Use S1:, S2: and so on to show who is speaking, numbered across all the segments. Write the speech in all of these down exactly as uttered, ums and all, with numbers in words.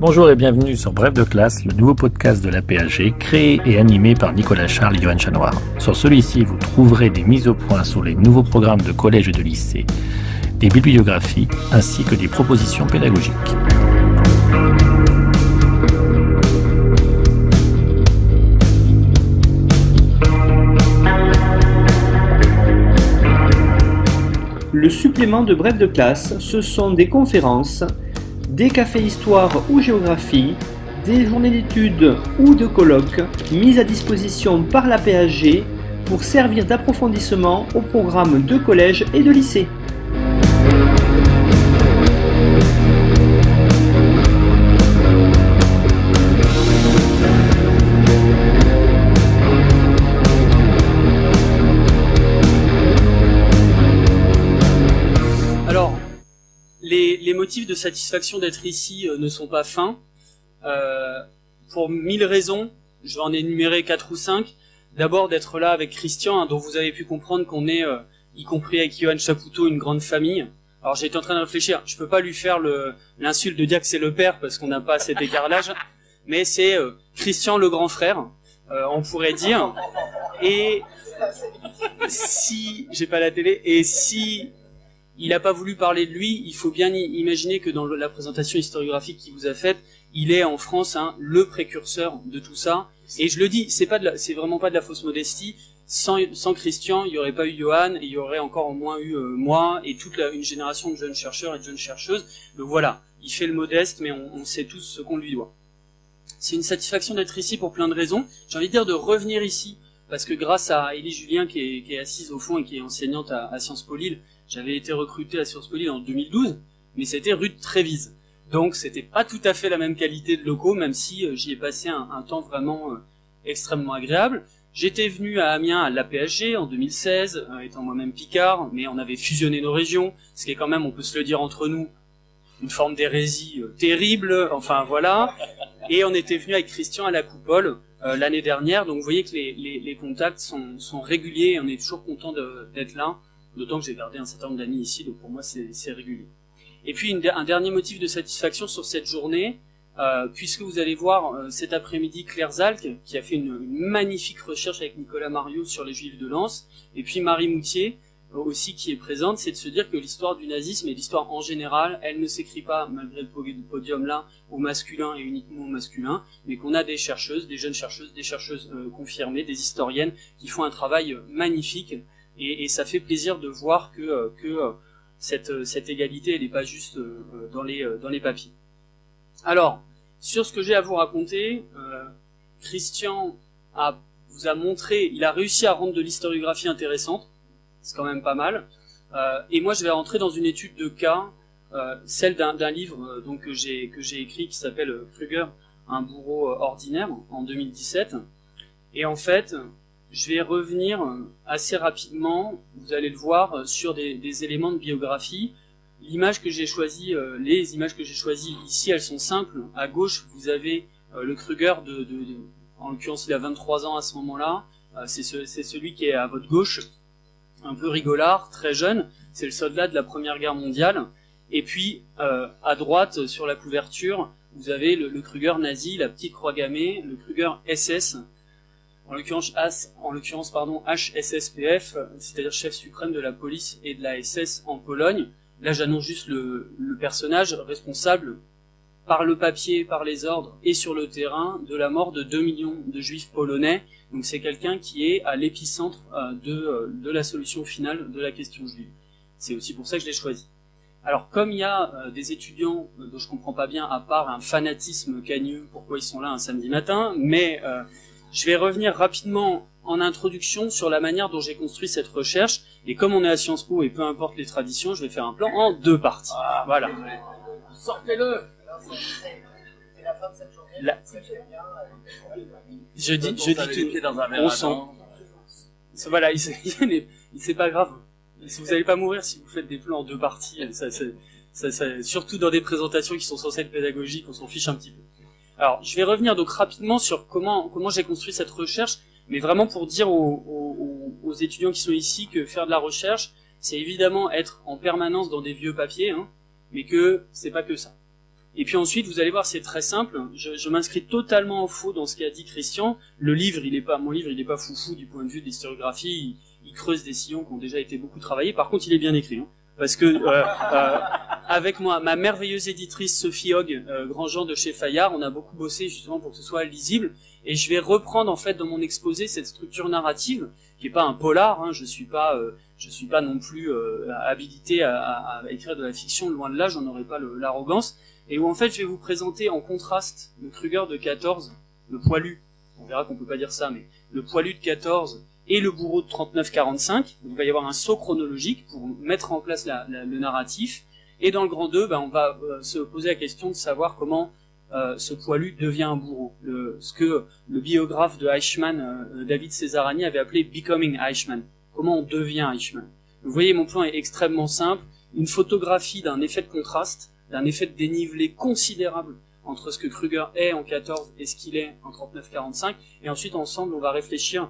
S1: Bonjour et bienvenue sur Bref de classe, le nouveau podcast de l'A P H G, créé et animé par Nicolas Charles et Johan Chanoir. Sur celui-ci, vous trouverez des mises au point sur les nouveaux programmes de collège et de lycée, des bibliographies, ainsi que des propositions pédagogiques.
S2: Le supplément de Bref de classe, ce sont des conférences, des cafés histoire ou géographie, des journées d'études ou de colloques mises à disposition par l'A P H G pour servir d'approfondissement au programme de collège et de lycée.
S3: Les, les motifs de satisfaction d'être ici euh, ne sont pas fins, euh, pour mille raisons. Je vais en énumérer quatre ou cinq. D'abord d'être là avec Christian, hein, dont vous avez pu comprendre qu'on est, euh, y compris avec Johan Chapoutot, une grande famille. Alors j'étais en train de réfléchir, je peux pas lui faire le, l'insulte de dire que c'est le père, parce qu'on n'a pas cet écarlage, mais c'est euh, Christian le grand frère, euh, on pourrait dire. Et si, j'ai pas la télé, et si... il n'a pas voulu parler de lui, il faut bien imaginer que dans la présentation historiographique qu'il vous a faite, il est en France hein, le précurseur de tout ça. Et je le dis, c'est pas de la, c'est vraiment pas de la fausse modestie. Sans, sans Christian, il n'y aurait pas eu Johan, et il y aurait encore au moins eu euh, moi et toute la, une génération de jeunes chercheurs et de jeunes chercheuses. Donc voilà, il fait le modeste, mais on, on sait tous ce qu'on lui doit. C'est une satisfaction d'être ici pour plein de raisons. J'ai envie de dire de revenir ici, parce que grâce à Élie Julien, qui est, qui est assise au fond et qui est enseignante à, à Sciences Po Lille, j'avais été recruté à Sciences Po Lille en deux mille douze, mais c'était rue de Trévise. Donc c'était pas tout à fait la même qualité de locaux, même si euh, j'y ai passé un, un temps vraiment euh, extrêmement agréable. J'étais venu à Amiens à l'A P H G en deux mille seize, euh, étant moi-même picard, mais on avait fusionné nos régions, ce qui est quand même, on peut se le dire entre nous, une forme d'hérésie euh, terrible, enfin voilà. Et on était venu avec Christian à la Coupole euh, l'année dernière, donc vous voyez que les, les, les contacts sont, sont réguliers, et on est toujours content de, d'être là. D'autant que j'ai gardé un certain nombre d'amis ici, donc pour moi c'est, c'est régulier. Et puis une, un dernier motif de satisfaction sur cette journée, euh, puisque vous allez voir euh, cet après-midi Claire Zalk, qui a fait une, une magnifique recherche avec Nicolas Mariot sur les Juifs de Lens, et puis Marie Moutier euh, aussi qui est présente, c'est de se dire que l'histoire du nazisme et l'histoire en général, elle ne s'écrit pas, malgré le podium là, au masculin et uniquement au masculin, mais qu'on a des chercheuses, des jeunes chercheuses, des chercheuses euh, confirmées, des historiennes, qui font un travail euh, magnifique. Et, et ça fait plaisir de voir que, euh, que euh, cette, cette égalité, elle n'est pas juste euh, dans, les, euh, dans les papiers. Alors, sur ce que j'ai à vous raconter, euh, Christian a, vous a montré, il a réussi à rendre de l'historiographie intéressante, c'est quand même pas mal. Euh, et moi, je vais rentrer dans une étude de cas, euh, celle d'un, d'un livre euh, donc, que j'ai, que j'ai écrit qui s'appelle euh, Kruger, un bourreau euh, ordinaire, en deux mille dix-sept. Et en fait... je vais revenir assez rapidement, vous allez le voir, sur des, des éléments de biographie. L'image que j'ai choisie, euh, les images que j'ai choisies ici, elles sont simples. À gauche, vous avez euh, le Kruger, de, de, de, en l'occurrence il a vingt-trois ans à ce moment-là. Euh, c'est, ce, c'est celui qui est à votre gauche, un peu rigolard, très jeune. C'est le soldat de la Première Guerre mondiale. Et puis, euh, à droite, sur la couverture, vous avez le, le Kruger nazi, la petite croix gammée, le Kruger S S. En l'occurrence, en l'occurrence pardon, H S S P F, c'est-à-dire chef suprême de la police et de la S S en Pologne. Là, j'annonce juste le, le personnage responsable par le papier, par les ordres et sur le terrain de la mort de deux millions de juifs polonais. Donc c'est quelqu'un qui est à l'épicentre de, de la solution finale de la question juive. C'est aussi pour ça que je l'ai choisi. Alors, comme il y a euh, des étudiants euh, dont je comprends pas bien, à part un fanatisme cagneux, pourquoi ils sont là un samedi matin, mais... Euh, je vais revenir rapidement en introduction sur la manière dont j'ai construit cette recherche. Et comme on est à Sciences Po et peu importe les traditions, je vais faire un plan en deux parties. Ah, voilà.
S4: Sortez-le. C'est la fin de cette journée.
S3: La... Je dis, je dis tout. On sent. Voilà, c'est pas grave. Si vous n'allez pas mourir si vous faites des plans en deux parties, ça, ça, ça, ça, surtout dans des présentations qui sont censées être pédagogiques, on s'en fiche un petit peu. Alors, je vais revenir donc rapidement sur comment comment j'ai construit cette recherche, mais vraiment pour dire aux, aux, aux étudiants qui sont ici que faire de la recherche, c'est évidemment être en permanence dans des vieux papiers, hein, mais que c'est pas que ça. Et puis ensuite, vous allez voir, c'est très simple. Je, je m'inscris totalement en faux dans ce qu'a dit Christian. Le livre, il est pas, mon livre, il est pas foufou du point de vue de l'historiographie. Il, il creuse des sillons qui ont déjà été beaucoup travaillés. Par contre, il est bien écrit, hein, parce que euh, euh, avec moi, ma merveilleuse éditrice Sophie Hogg, euh, Grandjean de chez Fayard, on a beaucoup bossé justement pour que ce soit lisible. Et je vais reprendre en fait dans mon exposé cette structure narrative qui est pas un polar. Hein, je suis pas, euh, je suis pas non plus euh, habilité à, à, à écrire de la fiction. Loin de là, j'en aurais pas le, l'arrogance. Et où en fait je vais vous présenter en contraste le Kruger de quatorze, le poilu, on verra qu'on peut pas dire ça, mais le poilu de quatorze et le bourreau de trente-neuf quarante-cinq. Il va y avoir un saut chronologique pour mettre en place la, la, le narratif. Et dans le grand deux, ben, on va euh, se poser la question de savoir comment euh, ce poilu devient un bourreau. Le, ce que le biographe de Eichmann, euh, David Cesarani, avait appelé « Becoming Eichmann ». Comment on devient Eichmann. Vous voyez, mon plan est extrêmement simple. Une photographie d'un effet de contraste, d'un effet de dénivelé considérable entre ce que Kruger est en quatorze et ce qu'il est en trente-neuf quarante-cinq, et ensuite ensemble on va réfléchir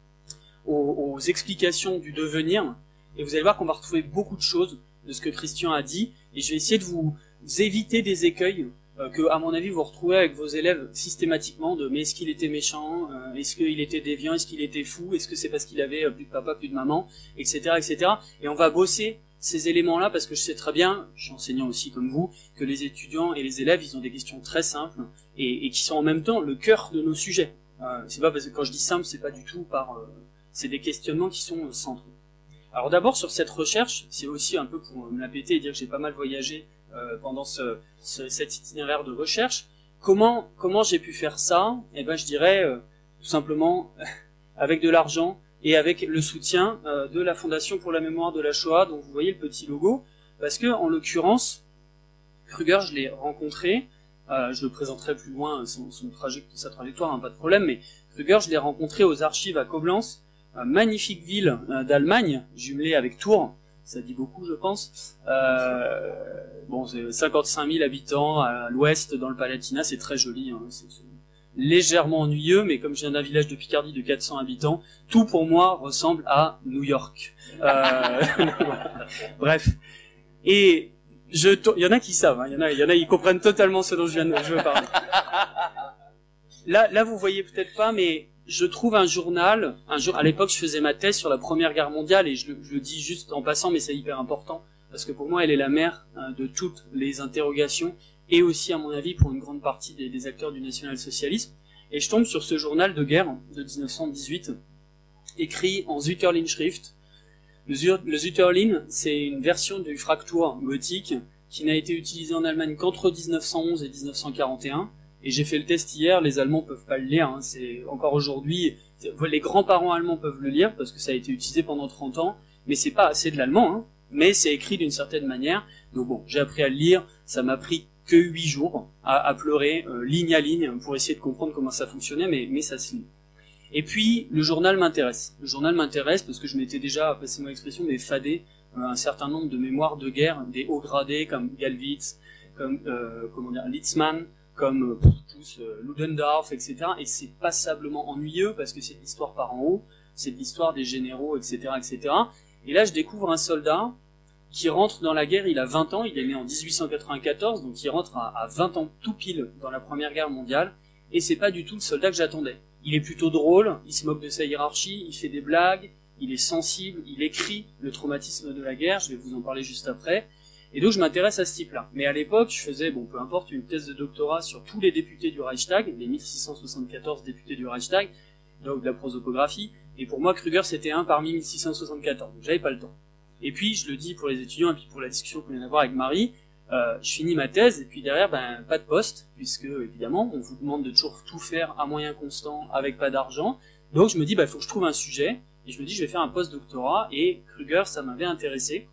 S3: aux, aux explications du devenir, et vous allez voir qu'on va retrouver beaucoup de choses de ce que Christian a dit, et je vais essayer de vous éviter des écueils euh, que à mon avis vous retrouvez avec vos élèves systématiquement, de mais est-ce qu'il était méchant, euh, est-ce qu'il était déviant, est-ce qu'il était fou, est-ce que c'est parce qu'il avait euh, plus de papa, plus de maman, et cetera, et cetera, et on va bosser ces éléments-là, parce que je sais très bien, je suis enseignant aussi comme vous, que les étudiants et les élèves, ils ont des questions très simples, et, et qui sont en même temps le cœur de nos sujets. Euh, c'est pas parce que quand je dis simple, c'est pas du tout par... Euh, c'est des questionnements qui sont euh, centraux. Alors d'abord, sur cette recherche, c'est aussi un peu pour me la péter et dire que j'ai pas mal voyagé euh, pendant ce, ce, cet itinéraire de recherche. Comment, comment j'ai pu faire ça? Eh ben, je dirais, euh, tout simplement, avec de l'argent, et avec le soutien euh, de la Fondation pour la mémoire de la Shoah, donc vous voyez le petit logo, parce que en l'occurrence, Kruger, je l'ai rencontré, euh, je le présenterai plus loin, son, son trajet, sa trajectoire, hein, pas de problème, mais Kruger, je l'ai rencontré aux archives à Koblenz, euh, magnifique ville euh, d'Allemagne, jumelée avec Tours, ça dit beaucoup je pense, euh, bon c'est cinquante-cinq mille habitants à l'ouest dans le Palatinat, c'est très joli, hein, c'est, c'est légèrement ennuyeux, mais comme je viens d'un village de Picardie de quatre cents habitants, tout pour moi ressemble à New York. Euh... Bref. Et je, il y en a qui savent, hein. il y en a, il y en a, ils comprennent totalement ce dont je viens de, je veux parler. Là, là, vous voyez peut-être pas, mais je trouve un journal, un jour, à l'époque, je faisais ma thèse sur la Première Guerre mondiale, et je, je le dis juste en passant, mais c'est hyper important, parce que pour moi, elle est la mère hein, de toutes les interrogations, et aussi, à mon avis, pour une grande partie des, des acteurs du national-socialisme. Et je tombe sur ce journal de guerre de dix-neuf cent dix-huit, écrit en Sütterlin-Schrift. Le, le Sütterlin, c'est une version du Fraktur gothique qui n'a été utilisée en Allemagne qu'entre dix-neuf cent onze et dix-neuf cent quarante et un. Et j'ai fait le test hier, les Allemands peuvent pas le lire. Hein, c'est encore aujourd'hui, les grands-parents allemands peuvent le lire parce que ça a été utilisé pendant trente ans, mais c'est pas assez de l'allemand. Hein, mais c'est écrit d'une certaine manière. Donc bon, j'ai appris à le lire, ça m'a pris que huit jours à, à pleurer euh, ligne à ligne pour essayer de comprendre comment ça fonctionnait, mais, mais ça se lit. Et puis, le journal m'intéresse. Le journal m'intéresse parce que je m'étais déjà, passez-moi l'expression, mais fadé euh, un certain nombre de mémoires de guerre, des hauts gradés comme Gallwitz, comme euh, comment dire, Litzmann, comme euh, tous euh, Ludendorff, et cetera. Et c'est passablement ennuyeux parce que c'est de l'histoire par en haut, c'est de l'histoire des généraux, et cetera, et cetera. Et là, je découvre un soldat qui rentre dans la guerre, il a vingt ans, il est né en dix-huit cent quatre-vingt-quatorze, donc il rentre à, à vingt ans tout pile dans la Première Guerre mondiale, et c'est pas du tout le soldat que j'attendais. Il est plutôt drôle, il se moque de sa hiérarchie, il fait des blagues, il est sensible, il écrit le traumatisme de la guerre, je vais vous en parler juste après, et donc je m'intéresse à ce type-là. Mais à l'époque, je faisais, bon, peu importe, une thèse de doctorat sur tous les députés du Reichstag, les mille six cent soixante-quatorze députés du Reichstag, donc de la prosopographie, et pour moi, Kruger, c'était un parmi mille six cent soixante-quatorze, donc j'avais pas le temps. Et puis, je le dis pour les étudiants, et puis pour la discussion qu'on vient d'avoir avec Marie, euh, je finis ma thèse, et puis derrière, ben, pas de poste, puisque, évidemment, on vous demande de toujours tout faire à moyen constant, avec pas d'argent. Donc, je me dis, bah, il faut que je trouve un sujet, et je me dis, je vais faire un post-doctorat, et Kruger, ça m'avait intéressé.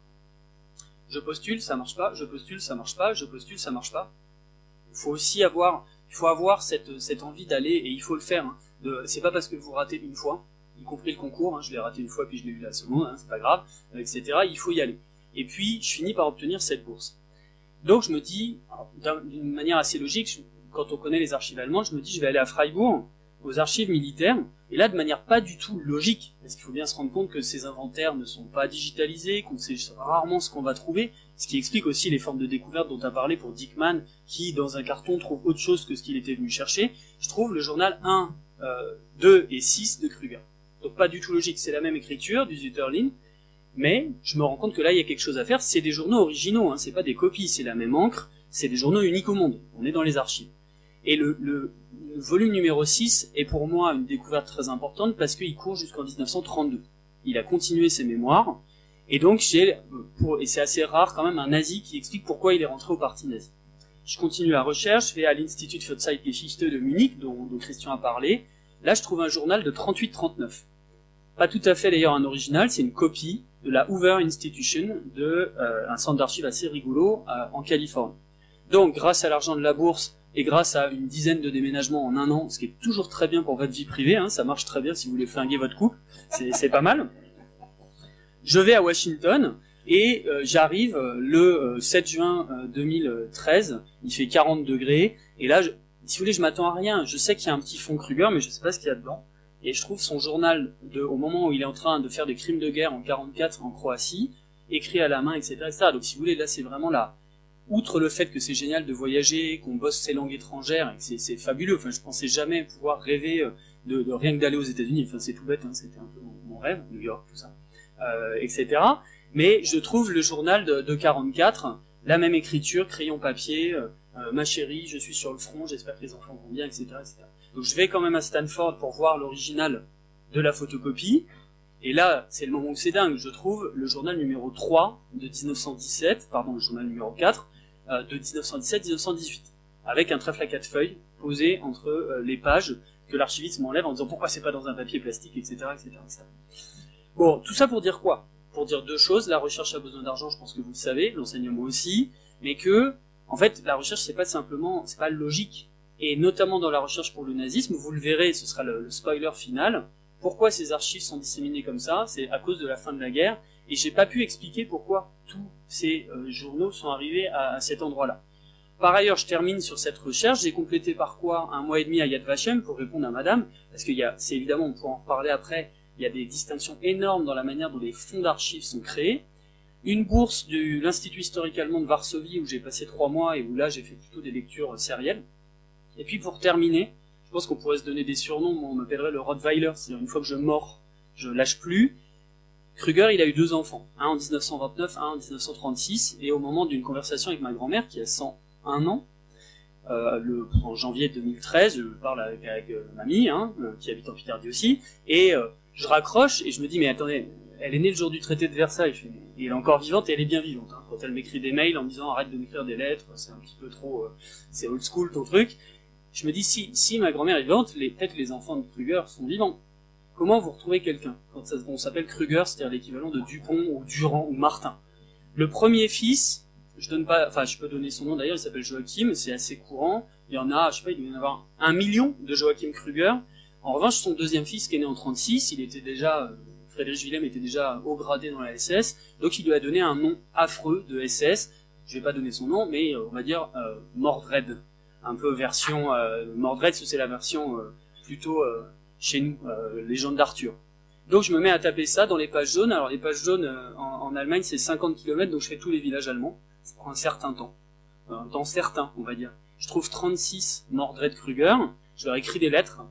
S3: Je postule, ça marche pas, je postule, ça marche pas, je postule, ça marche pas. Il faut aussi avoir, il faut avoir cette, cette envie d'aller, et il faut le faire, hein. De, c'est pas parce que vous ratez une fois, y compris le concours, hein, je l'ai raté une fois puis je l'ai eu la seconde, hein, c'est pas grave, et cetera. Il faut y aller. Et puis, je finis par obtenir cette bourse. Donc, je me dis, d'une manière assez logique, je, quand on connaît les archives allemandes, je me dis, je vais aller à Freiburg, aux archives militaires, et là de manière pas du tout logique, parce qu'il faut bien se rendre compte que ces inventaires ne sont pas digitalisés, qu'on sait rarement ce qu'on va trouver, ce qui explique aussi les formes de découverte dont tu as parlé pour Dickman, qui dans un carton trouve autre chose que ce qu'il était venu chercher. Je trouve le journal un, euh, deux et six de Kruger. Donc pas du tout logique, c'est la même écriture du Zutterlin, mais je me rends compte que là il y a quelque chose à faire, c'est des journaux originaux, hein, c'est pas des copies, c'est la même encre, c'est des journaux uniques au monde, on est dans les archives. Et le, le, le volume numéro six est pour moi une découverte très importante parce qu'il court jusqu'en dix-neuf cent trente-deux. Il a continué ses mémoires, et donc j'ai, pour, et c'est assez rare quand même, un nazi qui explique pourquoi il est rentré au parti nazi. Je continue la recherche, je vais à l'Institut für Zeitgeschichte de Munich, dont, dont Christian a parlé. Là je trouve un journal de trente-huit trente-neuf. Pas tout à fait d'ailleurs un original, c'est une copie de la Hoover Institution, de euh, un centre d'archives assez rigolo euh, en Californie. Donc grâce à l'argent de la bourse, et grâce à une dizaine de déménagements en un an, ce qui est toujours très bien pour votre vie privée, hein, ça marche très bien si vous voulez flinguer votre couple, c'est pas mal. Je vais à Washington, et euh, j'arrive euh, le euh, sept juin euh, deux mille treize, il fait quarante degrés, et là, je, si vous voulez, je m'attends à rien, je sais qu'il y a un petit fond Kruger, mais je sais pas ce qu'il y a dedans, et je trouve son journal, de, au moment où il est en train de faire des crimes de guerre en quarante-quatre en Croatie, écrit à la main, et cetera, et cetera. Donc si vous voulez, là c'est vraiment la... Outre le fait que c'est génial de voyager, qu'on bosse ces langues étrangères, et que c'est fabuleux, enfin je pensais jamais pouvoir rêver de, de rien que d'aller aux États-Unis, enfin c'est tout bête, hein, c'était un peu mon, mon rêve, New York, tout ça, euh, et cetera. Mais je trouve le journal de, de quarante-quatre, la même écriture, crayon papier, euh, ma chérie, je suis sur le front, j'espère que les enfants vont bien, et cetera, et cetera. Donc je vais quand même à Stanford pour voir l'original de la photocopie, et là, c'est le moment où c'est dingue, je trouve le journal numéro trois de dix-neuf cent dix-sept, pardon, le journal numéro quatre, euh, de dix-neuf cent dix-sept à dix-neuf cent dix-huit, avec un trèfle à quatre feuilles posé entre euh, les pages que l'archiviste m'enlève en disant pourquoi c'est pas dans un papier plastique, et cetera, et cetera, et cetera. Bon, tout ça pour dire quoi? Pour dire deux choses, la recherche a besoin d'argent, je pense que vous le savez, l'enseignement aussi, mais que, en fait, la recherche c'est pas simplement, c'est pas logique, et notamment dans la recherche pour le nazisme, vous le verrez, ce sera le, le spoiler final. Pourquoi ces archives sont disséminées comme ça? C'est à cause de la fin de la guerre, et j'ai pas pu expliquer pourquoi tous ces euh, journaux sont arrivés à, à cet endroit-là. Par ailleurs, je termine sur cette recherche, j'ai complété par quoi un mois et demi à Yad Vashem pour répondre à madame, parce qu'il y a, c'est évidemment, on pourra en reparler après, il y a des distinctions énormes dans la manière dont les fonds d'archives sont créés, une bourse de l'Institut historique allemand de Varsovie où j'ai passé trois mois et où là j'ai fait plutôt des lectures sérielles, et puis pour terminer, je pense qu'on pourrait se donner des surnoms, moi on m'appellerait le Rottweiler, c'est-à-dire une fois que je mords, je lâche plus. Kruger, il a eu deux enfants, un en dix-neuf cent vingt-neuf, un en dix-neuf cent trente-six, et au moment d'une conversation avec ma grand-mère, qui a cent un ans, euh, le, en janvier deux mille treize, je parle avec, avec euh, mamie, hein, euh, qui habite en Picardie aussi, et euh, je raccroche, et je me dis, mais attendez, elle est née le jour du traité de Versailles, je fais, et elle est encore vivante, et elle est bien vivante, hein, quand elle m'écrit des mails en me disant, arrête de m'écrire des lettres, c'est un petit peu trop, euh, c'est old school ton truc. Je me dis, si, si ma grand-mère est vivante, peut-être les enfants de Kruger sont vivants. Comment vous retrouvez quelqu'un quand ça, on s'appelle Kruger, c'est-à-dire l'équivalent de Dupont ou Durand ou Martin? Le premier fils, je donne pas, enfin je peux donner son nom d'ailleurs, il s'appelle Joachim, c'est assez courant. Il y en a, je sais pas, il doit y en avoir un million de Joachim Kruger. En revanche, son deuxième fils qui est né en trente-six, il était déjà, euh, Friedrich Wilhelm était déjà haut gradé dans la S S, donc il lui a donné un nom affreux de S S. Je vais pas donner son nom, mais euh, on va dire euh, Mordred. Un peu version euh, Mordred, c'est la version euh, plutôt euh, chez nous, euh, légende d'Arthur. Donc je me mets à taper ça dans les pages jaunes. Alors les pages jaunes euh, en, en Allemagne c'est cinquante kilomètres, donc je fais tous les villages allemands. Ça prend un certain temps, un temps certain on va dire. Je trouve trente-six Mordred Kruger, je leur écris des lettres.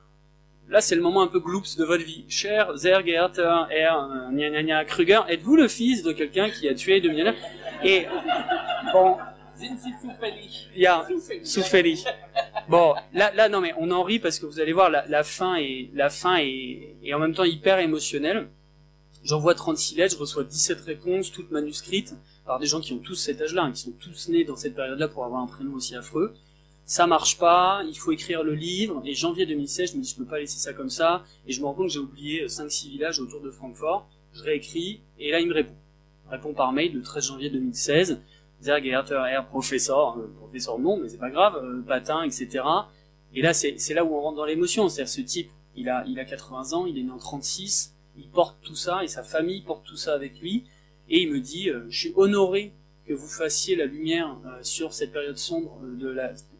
S3: Là c'est le moment un peu gloops de votre vie. Cher sehr geehrter Herr gna gna gna Kruger, êtes-vous le fils de quelqu'un qui a tué deux millions? Et bon... Il y a Soufeli. Bon, là, là, non mais on en rit parce que vous allez voir, la, la fin est, la fin est, est en même temps hyper émotionnelle. J'envoie trente-six lettres, je reçois dix-sept réponses, toutes manuscrites, par des gens qui ont tous cet âge-là, hein, qui sont tous nés dans cette période-là pour avoir un prénom aussi affreux. Ça marche pas, il faut écrire le livre, et janvier deux mille seize, je me dis je peux pas laisser ça comme ça, et je me rends compte que j'ai oublié cinq six villages autour de Francfort, je réécris, et là il me répond. Il me répond par mail le treize janvier deux mille seize, Sehr geehrter Herr Professor, euh, professeur non, mais c'est pas grave, euh, patin, et cetera. Et là, c'est là où on rentre dans l'émotion. C'est-à-dire, ce type, il a, il a quatre-vingts ans, il est né en trente-six, il porte tout ça, et sa famille porte tout ça avec lui, et il me dit, euh, je suis honoré que vous fassiez la lumière euh, sur cette période sombre de la,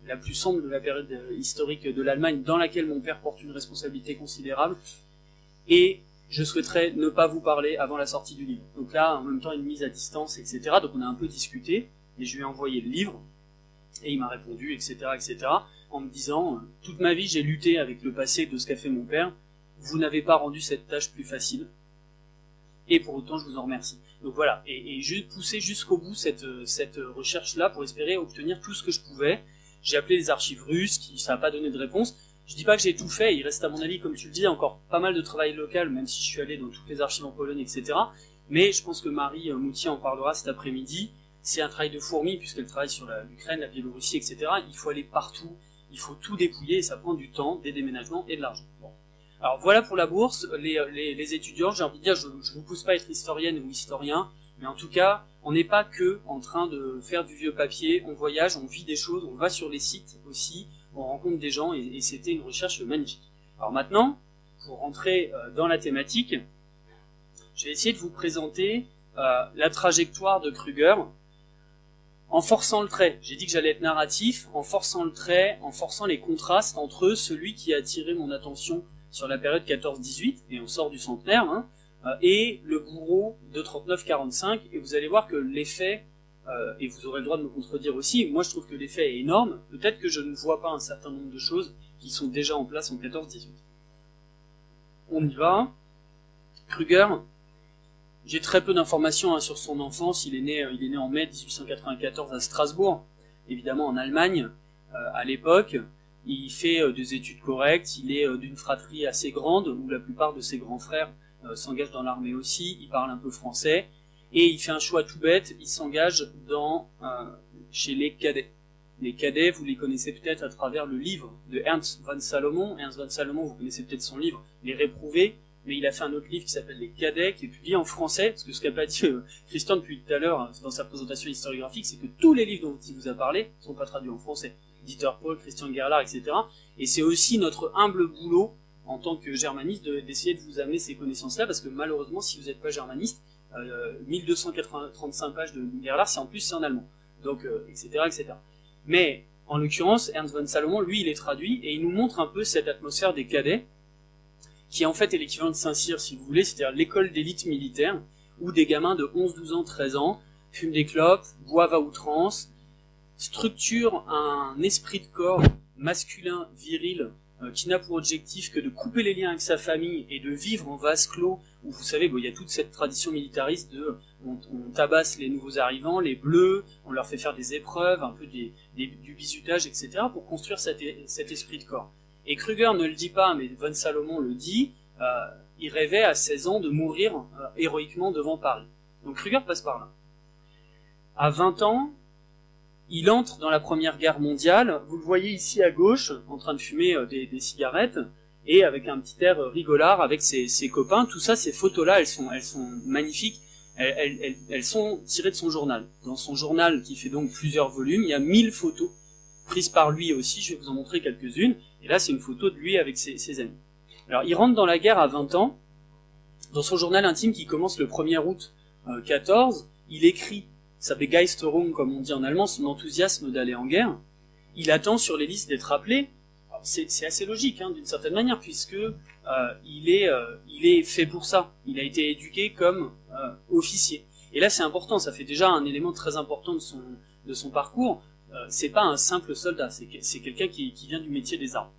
S3: la plus sombre de la période historique de l'Allemagne, dans laquelle mon père porte une responsabilité considérable, et je souhaiterais ne pas vous parler avant la sortie du livre. Donc là, en même temps, une mise à distance, et cetera. Donc on a un peu discuté, et je lui ai envoyé le livre, et il m'a répondu, et cetera, et cetera, en me disant, toute ma vie, j'ai lutté avec le passé de ce qu'a fait mon père, vous n'avez pas rendu cette tâche plus facile, et pour autant, je vous en remercie. Donc voilà, et, et j'ai poussé jusqu'au bout cette, cette recherche-là pour espérer obtenir tout ce que je pouvais. J'ai appelé les archives russes, qui, ça n'a pas donné de réponse. Je dis pas que j'ai tout fait, il reste à mon avis, comme tu le dis, encore pas mal de travail local, même si je suis allé dans toutes les archives en Pologne, et cetera. Mais je pense que Marie Moutier en parlera cet après-midi. C'est un travail de fourmi, puisqu'elle travaille sur l'Ukraine, la, la Biélorussie, et cetera. Il faut aller partout, il faut tout dépouiller, et ça prend du temps, des déménagements et de l'argent. Bon. Alors voilà pour la bourse, les, les, les étudiants, j'ai envie de dire, je ne vous pousse pas à être historienne ou historien, mais en tout cas, on n'est pas que en train de faire du vieux papier, on voyage, on vit des choses, on va sur les sites aussi, on rencontre des gens, et, et c'était une recherche magnifique. Alors maintenant, pour rentrer euh, dans la thématique, je vais essayer de vous présenter euh, la trajectoire de Kruger, en forçant le trait. J'ai dit que j'allais être narratif, en forçant le trait, en forçant les contrastes entre celui qui a attiré mon attention sur la période quatorze dix-huit, et on sort du centenaire, hein, euh, et le bourreau de trente-neuf quarante-cinq, et vous allez voir que l'effet, euh, et vous aurez le droit de me contredire aussi, moi je trouve que l'effet est énorme, peut-être que je ne vois pas un certain nombre de choses qui sont déjà en place en quatorze dix-huit. On y va. Kruger, j'ai très peu d'informations hein, sur son enfance, il est, né, il est né en mai dix-huit cent quatre-vingt-quatorze à Strasbourg, évidemment en Allemagne, euh, à l'époque. Il fait euh, des études correctes, il est euh, d'une fratrie assez grande, où la plupart de ses grands frères euh, s'engagent dans l'armée aussi, il parle un peu français, et il fait un choix tout bête, il s'engage dans euh, chez les cadets. Les cadets, vous les connaissez peut-être à travers le livre de Ernst von Salomon. Ernst von Salomon, vous connaissez peut-être son livre, Les Réprouvés, mais il a fait un autre livre qui s'appelle Les Cadets, qui est publié en français, parce que ce qu'a pas dit euh, Christian depuis tout à l'heure dans sa présentation historiographique, c'est que tous les livres dont il vous a parlé ne sont pas traduits en français. Dieter Paul, Christian Gerlach, et cetera. Et c'est aussi notre humble boulot en tant que germaniste d'essayer de, de vous amener ces connaissances-là, parce que malheureusement, si vous n'êtes pas germaniste, euh, mille deux cent trente-cinq pages de Gerlach, c'est en plus c'est en allemand, donc euh, et cetera, et cetera. Mais en l'occurrence, Ernst von Salomon, lui, il est traduit et il nous montre un peu cette atmosphère des cadets, qui en fait est l'équivalent de Saint-Cyr, si vous voulez, c'est-à-dire l'école d'élite militaire, où des gamins de onze, douze ans, treize ans fument des clopes, boivent à outrance, structure un esprit de corps masculin, viril, euh, qui n'a pour objectif que de couper les liens avec sa famille et de vivre en vase clos, où vous savez, bon, il y a toute cette tradition militariste de on, on tabasse les nouveaux arrivants, les bleus, on leur fait faire des épreuves, un peu des, des, du bizutage, et cetera, pour construire cet, cet esprit de corps. Et Kruger ne le dit pas, mais von Salomon le dit, euh, il rêvait à seize ans de mourir euh, héroïquement devant Paris. Donc Kruger passe par là. À vingt ans, il entre dans la Première Guerre mondiale, vous le voyez ici à gauche, en train de fumer euh, des, des cigarettes, et avec un petit air rigolard avec ses, ses copains. Tout ça, ces photos-là, elles sont, elles sont magnifiques, elles, elles, elles, elles sont tirées de son journal. Dans son journal, qui fait donc plusieurs volumes, il y a mille photos, prises par lui aussi, je vais vous en montrer quelques-unes, et là c'est une photo de lui avec ses, ses amis. Alors il rentre dans la guerre à vingt ans, dans son journal intime qui commence le premier août euh, quatorze, il écrit sa Begeisterung, comme on dit en allemand, son enthousiasme d'aller en guerre. Il attend sur les listes d'être appelé. C'est assez logique, hein, d'une certaine manière, puisque euh, il, est, euh, il est fait pour ça. Il a été éduqué comme euh, officier. Et là, c'est important, ça fait déjà un élément très important de son, de son parcours. Euh, c'est pas un simple soldat, c'est quelqu'un qui, qui vient du métier des armes.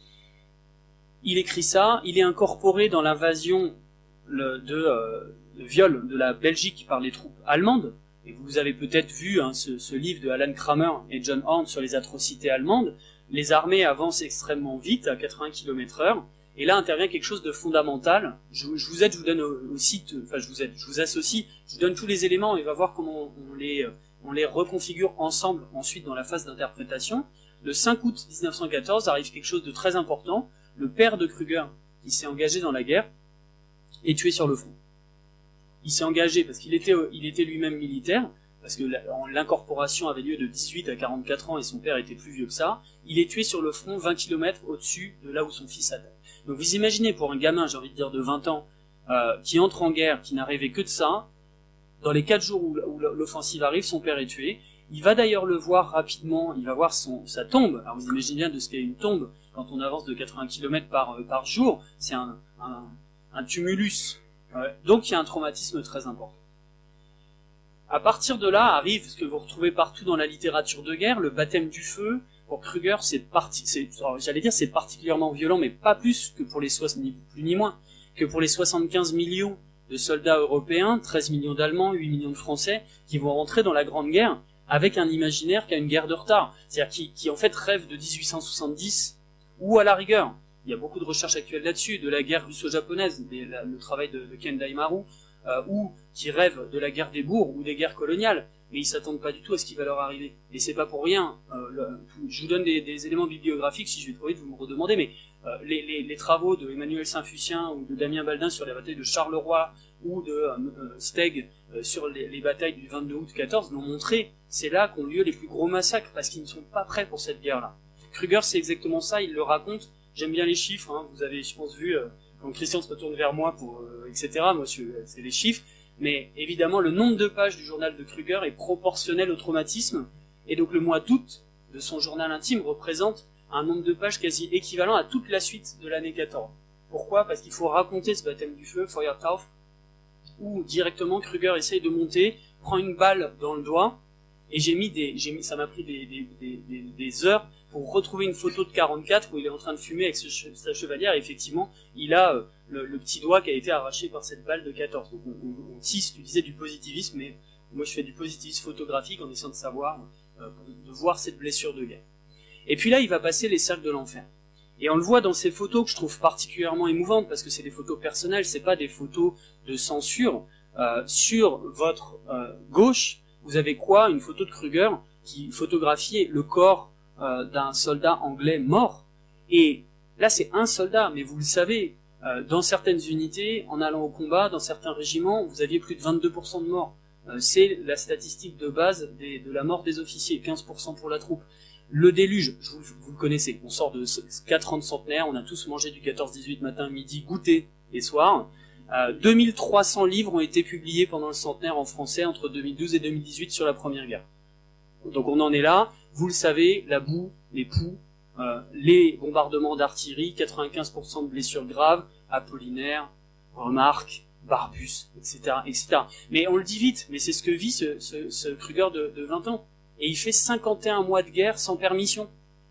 S3: Il écrit ça, il est incorporé dans l'invasion de euh, le viol de la Belgique par les troupes allemandes. Et vous avez peut-être vu hein, ce, ce livre de Alan Kramer et John Horn sur les atrocités allemandes. Les armées avancent extrêmement vite, à quatre-vingts kilomètres heure, et là intervient quelque chose de fondamental. Je, je vous aide, je vous donne aussi, enfin je vous aide, je vous associe, je vous donne tous les éléments et on va voir comment on les, on les reconfigure ensemble ensuite dans la phase d'interprétation. Le cinq août mille neuf cent quatorze arrive quelque chose de très important. Le père de Kruger, qui s'est engagé dans la guerre, est tué sur le front. Il s'est engagé parce qu'il était, il était lui-même militaire, parce que l'incorporation avait lieu de dix-huit à quarante-quatre ans et son père était plus vieux que ça. Il est tué sur le front vingt kilomètres au-dessus de là où son fils attaque. Donc vous imaginez pour un gamin, j'ai envie de dire de vingt ans, euh, qui entre en guerre, qui n'a rêvé que de ça, dans les quatre jours où, où l'offensive arrive, son père est tué, Il va d'ailleurs le voir rapidement, il va voir son, sa tombe. Alors vous imaginez bien de ce qu'est une tombe quand on avance de quatre-vingts kilomètres par, par jour, c'est un, un, un tumulus. Ouais. Donc il y a un traumatisme très important. À partir de là arrive ce que vous retrouvez partout dans la littérature de guerre, le baptême du feu. Pour Kruger, c'est parti, c'est, j'allais dire c'est particulièrement violent, mais pas plus que pour les soixante, ni plus ni moins, que pour les soixante-quinze millions de soldats européens, treize millions d'Allemands, huit millions de Français, qui vont rentrer dans la Grande Guerre avec un imaginaire qui a une guerre de retard. C'est-à-dire qui, qui en fait rêve de dix-huit cent soixante-dix, ou à la rigueur, il y a beaucoup de recherches actuelles là-dessus, de la guerre russo-japonaise, le travail de, de Ken Daimaru, euh, ou qui rêvent de la guerre des bourgs ou des guerres coloniales, mais ils s'attendent pas du tout à ce qui va leur arriver. Et c'est pas pour rien. Euh, le, je vous donne des, des éléments bibliographiques, si je vais trop vite, vous me redemandez, mais euh, les, les, les travaux de Emmanuel Saint-Fucien ou de Damien Baldin sur les batailles de Charleroi ou de euh, Steg euh, sur les, les batailles du vingt-deux août quatorze l'ont montré. C'est là qu'ont lieu les plus gros massacres, parce qu'ils ne sont pas prêts pour cette guerre-là. Kruger, c'est exactement ça, il le raconte. J'aime bien les chiffres, hein, vous avez, je pense, vu, euh, quand Christian se retourne vers moi, pour, euh, et cetera, moi, c'est les chiffres. Mais évidemment, le nombre de pages du journal de Kruger est proportionnel au traumatisme, et donc le mois d'août de son journal intime représente un nombre de pages quasi équivalent à toute la suite de l'année quatorze. Pourquoi? Parce qu'il faut raconter ce baptême du feu, Feuertaufe, où directement Kruger essaye de monter, prend une balle dans le doigt, et j'ai mis des, j'ai mis, ça m'a pris des, des, des, des, des heures pour retrouver une photo de quarante-quatre où il est en train de fumer avec ce, sa chevalière, et effectivement, il a euh, le, le petit doigt qui a été arraché par cette balle de quatorze. Donc on, on, on tisse, tu disais, du positivisme, mais moi je fais du positivisme photographique en essayant de savoir, euh, de voir cette blessure de guerre. Et puis là, il va passer les cercles de l'enfer. Et on le voit dans ces photos que je trouve particulièrement émouvantes, parce que c'est des photos personnelles, c'est pas des photos de censure. Euh, sur votre euh, gauche, vous avez quoi? Une photo de Kruger qui photographiait le corps euh, d'un soldat anglais mort. Et là, c'est un soldat, mais vous le savez, euh, dans certaines unités, en allant au combat, dans certains régiments, vous aviez plus de vingt-deux pour cent de morts. Euh, c'est la statistique de base des, de la mort des officiers, quinze pour cent pour la troupe. Le déluge, je vous, vous le connaissez, on sort de quatre ans de centenaire, on a tous mangé du quatorze dix-huit matin, midi, goûter et soir. Euh, deux mille trois cents livres ont été publiés pendant le centenaire en français entre deux mille douze et deux mille dix-huit sur la Première Guerre. Donc on en est là, vous le savez, la boue, les poux, euh, les bombardements d'artillerie, quatre-vingt-quinze pour cent de blessures graves, Apollinaire, Remarque, Barbus, et cetera, et cetera. Mais on le dit vite, mais c'est ce que vit ce, ce, ce Kruger de, de vingt ans. Et il fait cinquante et un mois de guerre sans permission.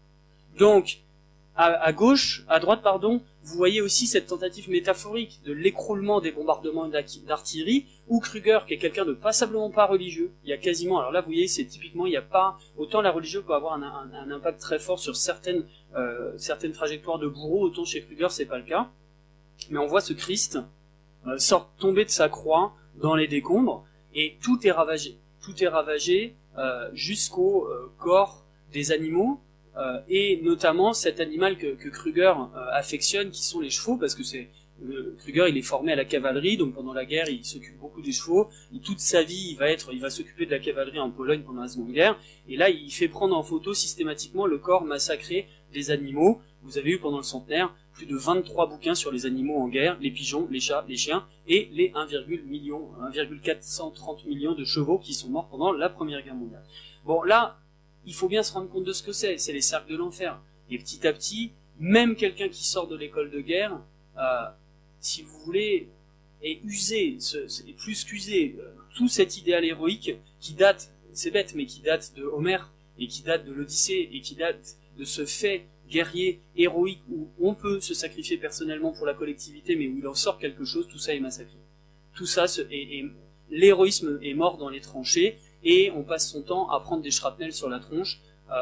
S3: Donc, à, à gauche, à droite, pardon, vous voyez aussi cette tentative métaphorique de l'écroulement des bombardements d'artillerie, où Kruger, qui est quelqu'un de passablement pas religieux, il y a quasiment, alors là vous voyez, c'est typiquement, il n'y a pas, autant la religion peut avoir un, un, un impact très fort sur certaines, euh, certaines trajectoires de bourreaux, autant chez Kruger c'est pas le cas. Mais on voit ce Christ euh, sort tomber de sa croix dans les décombres, et tout est ravagé. Tout est ravagé, Euh, jusqu'au euh, corps des animaux, euh, et notamment cet animal que, que Kruger euh, affectionne, qui sont les chevaux, parce que c'est euh, Kruger, il est formé à la cavalerie, donc pendant la guerre, il s'occupe beaucoup des chevaux. Et toute sa vie, il va être, il va s'occuper de la cavalerie en Pologne pendant la Seconde Guerre. Et là, il fait prendre en photo systématiquement le corps massacré des animaux. Vous avez eu pendant le centenaire plus de vingt-trois bouquins sur les animaux en guerre, les pigeons, les chats, les chiens, et les un virgule quatre cent trente millions de chevaux qui sont morts pendant la Première Guerre mondiale. Bon, là, il faut bien se rendre compte de ce que c'est, c'est les cercles de l'enfer. Et petit à petit, même quelqu'un qui sort de l'école de guerre, euh, si vous voulez, est usé, est plus qu'usé, euh, tout cet idéal héroïque qui date, c'est bête, mais qui date de Homère, et qui date de l'Odyssée, et qui date de ce fait guerrier, héroïque, où on peut se sacrifier personnellement pour la collectivité, mais où il en sort quelque chose, tout ça est massacré. Tout ça, est, est, l'héroïsme est mort dans les tranchées, et on passe son temps à prendre des shrapnels sur la tronche,